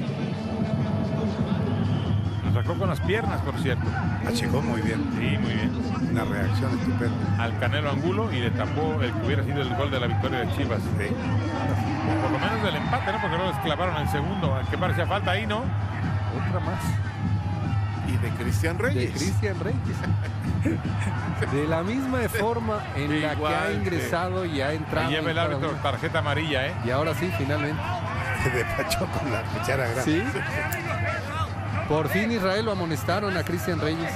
Lo sacó con las piernas, por cierto. Achicó muy bien. Sí, muy bien. Una reacción estupenda. Al Canelo Angulo y le tapó el que hubiera sido el gol de la victoria de Chivas. Sí. Por lo menos del empate, ¿no? Porque luego les clavaron el segundo. ¿Qué parecía falta ahí, no? Otra más. Y de Cristian Reyes. De Cristian Reyes. De la misma forma en Igual, la que ha ingresado y ha entrado. Y lleva el árbitro tarjeta amarilla, ¿eh? Y ahora sí, finalmente. Despachó con la cuchara grande. Sí. Por fin Israel lo amonestaron a Cristian Reyes.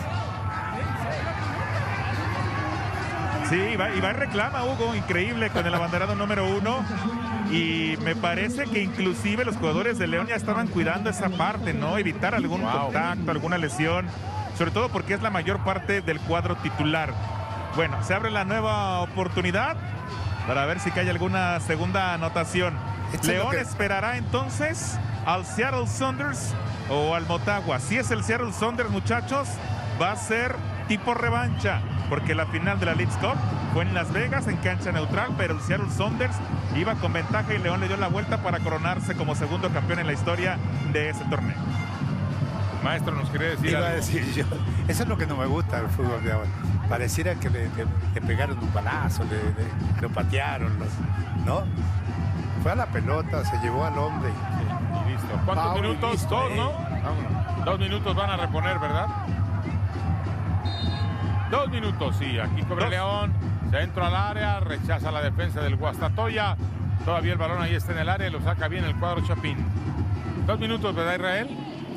Sí, y va, y va y reclama, Hugo, increíble, con el abanderado número uno. Y me parece que inclusive los jugadores de León ya estaban cuidando esa parte, ¿no? Evitar algún Wow. contacto, alguna lesión. Sobre todo porque es la mayor parte del cuadro titular. Bueno, se abre la nueva oportunidad para ver si cae alguna segunda anotación. Esto León es lo que... esperará entonces al Seattle Sounders o al Motagua. Si es el Seattle Sounders, muchachos, va a ser tipo revancha, porque la final de la Leagues Cup fue en Las Vegas, en cancha neutral, pero el Seattle Sounders iba con ventaja y León le dio la vuelta para coronarse como segundo campeón en la historia de ese torneo. Maestro, nos quería decir Iba algo. a decir yo, eso es lo que no me gusta del fútbol de ahora. Pareciera que le, le, le pegaron un balazo, le, le, lo patearon, los, ¿no? Fue a la pelota, se llevó al hombre. Sí, y listo. ¿Cuántos Pau, minutos? listo, Dos, eh. ¿no? Vámonos. Dos minutos van a reponer, ¿verdad? Dos minutos, sí. Aquí cobra Dos. León. Centro al área, rechaza la defensa del Guastatoya. Todavía el balón ahí está en el área y lo saca bien el cuadro Chapín. Dos minutos, ¿verdad, Israel?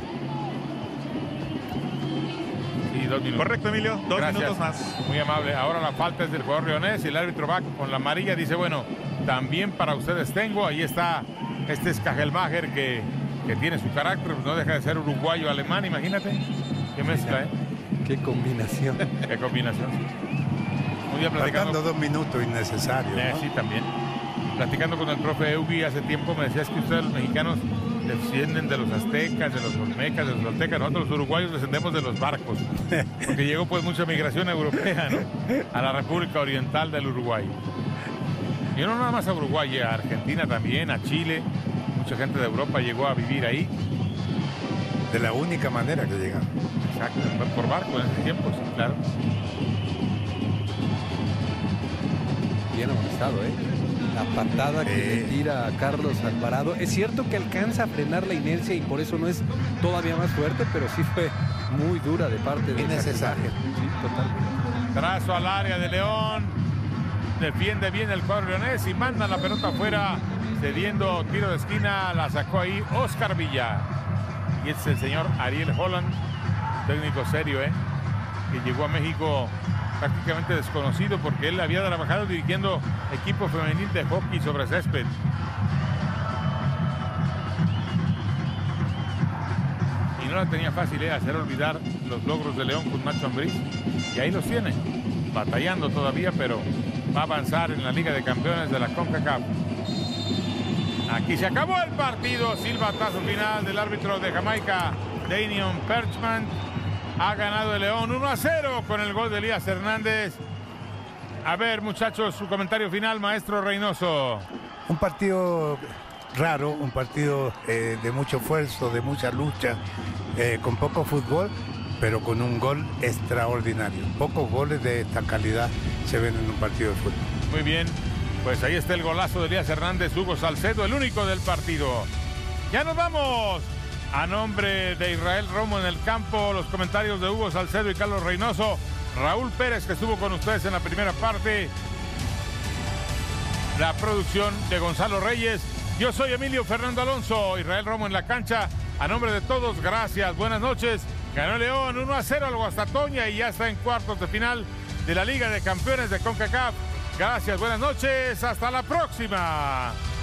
Sí, dos minutos. Correcto, Emilio. Dos Gracias. minutos más. Muy amable. Ahora la falta es del jugador leonés y el árbitro va con la amarilla. Dice, bueno, también para ustedes tengo. Ahí está este Skagelmacher que, que tiene su carácter. Pues no deja de ser uruguayo alemán, imagínate. Qué mezcla, ¿eh? Qué combinación. Qué combinación. Un día platicando. Faltando dos minutos innecesarios, Eh, ¿no? sí, también. Platicando con el profe Eugui hace tiempo me decías que ustedes los mexicanos descienden de los aztecas, de los olmecas, de los aztecas. Nosotros los uruguayos descendemos de los barcos. Porque llegó pues mucha migración europea, ¿no? A la República Oriental del Uruguay. Y no nada más a Uruguay, a Argentina también, a Chile. Mucha gente de Europa llegó a vivir ahí. De la única manera que llegaron. Exacto, por barco en ese tiempo, sí, claro. Bien amonestado, ¿eh? La patada que Eh. le tira a Carlos Alvarado. Es cierto que alcanza a frenar la inercia y por eso no es todavía más fuerte, pero sí fue muy dura de parte de Innecesaria. Sí, totalmente. Trazo al área de León. Defiende bien el cuadro leonés y manda la pelota afuera. Cediendo tiro de esquina. La sacó ahí Oscar Villar. Y es el señor Ariel Holland. técnico serio, ¿eh? Que llegó a México prácticamente desconocido porque él había trabajado dirigiendo equipo femenil de hockey sobre césped. Y no la tenía fácil, ¿eh? Hacer olvidar los logros de León con Nacho Ambriz. Y ahí los tiene, batallando todavía, pero va a avanzar en la Liga de Campeones de la CONCACAF. Aquí se acabó el partido, silbatazo final del árbitro de Jamaica, Daniel Perchman. Ha ganado el León uno a cero con el gol de Elías Hernández. A ver, muchachos, su comentario final, maestro Reynoso. Un partido raro, un partido eh, de mucho esfuerzo, de mucha lucha, eh, con poco fútbol, pero con un gol extraordinario. Pocos goles de esta calidad se ven en un partido de fútbol. Muy bien, pues ahí está el golazo de Elías Hernández, Hugo Salcedo, el único del partido. ¡Ya nos vamos! A nombre de Israel Romo en el campo, los comentarios de Hugo Salcedo y Carlos Reynoso, Raúl Pérez, que estuvo con ustedes en la primera parte, la producción de Gonzalo Reyes. Yo soy Emilio Fernando Alonso, Israel Romo en la cancha. A nombre de todos, gracias, buenas noches. Ganó León uno a cero al Guastatoya y ya está en cuartos de final de la Liga de Campeones de CONCACAF. Gracias, buenas noches, hasta la próxima.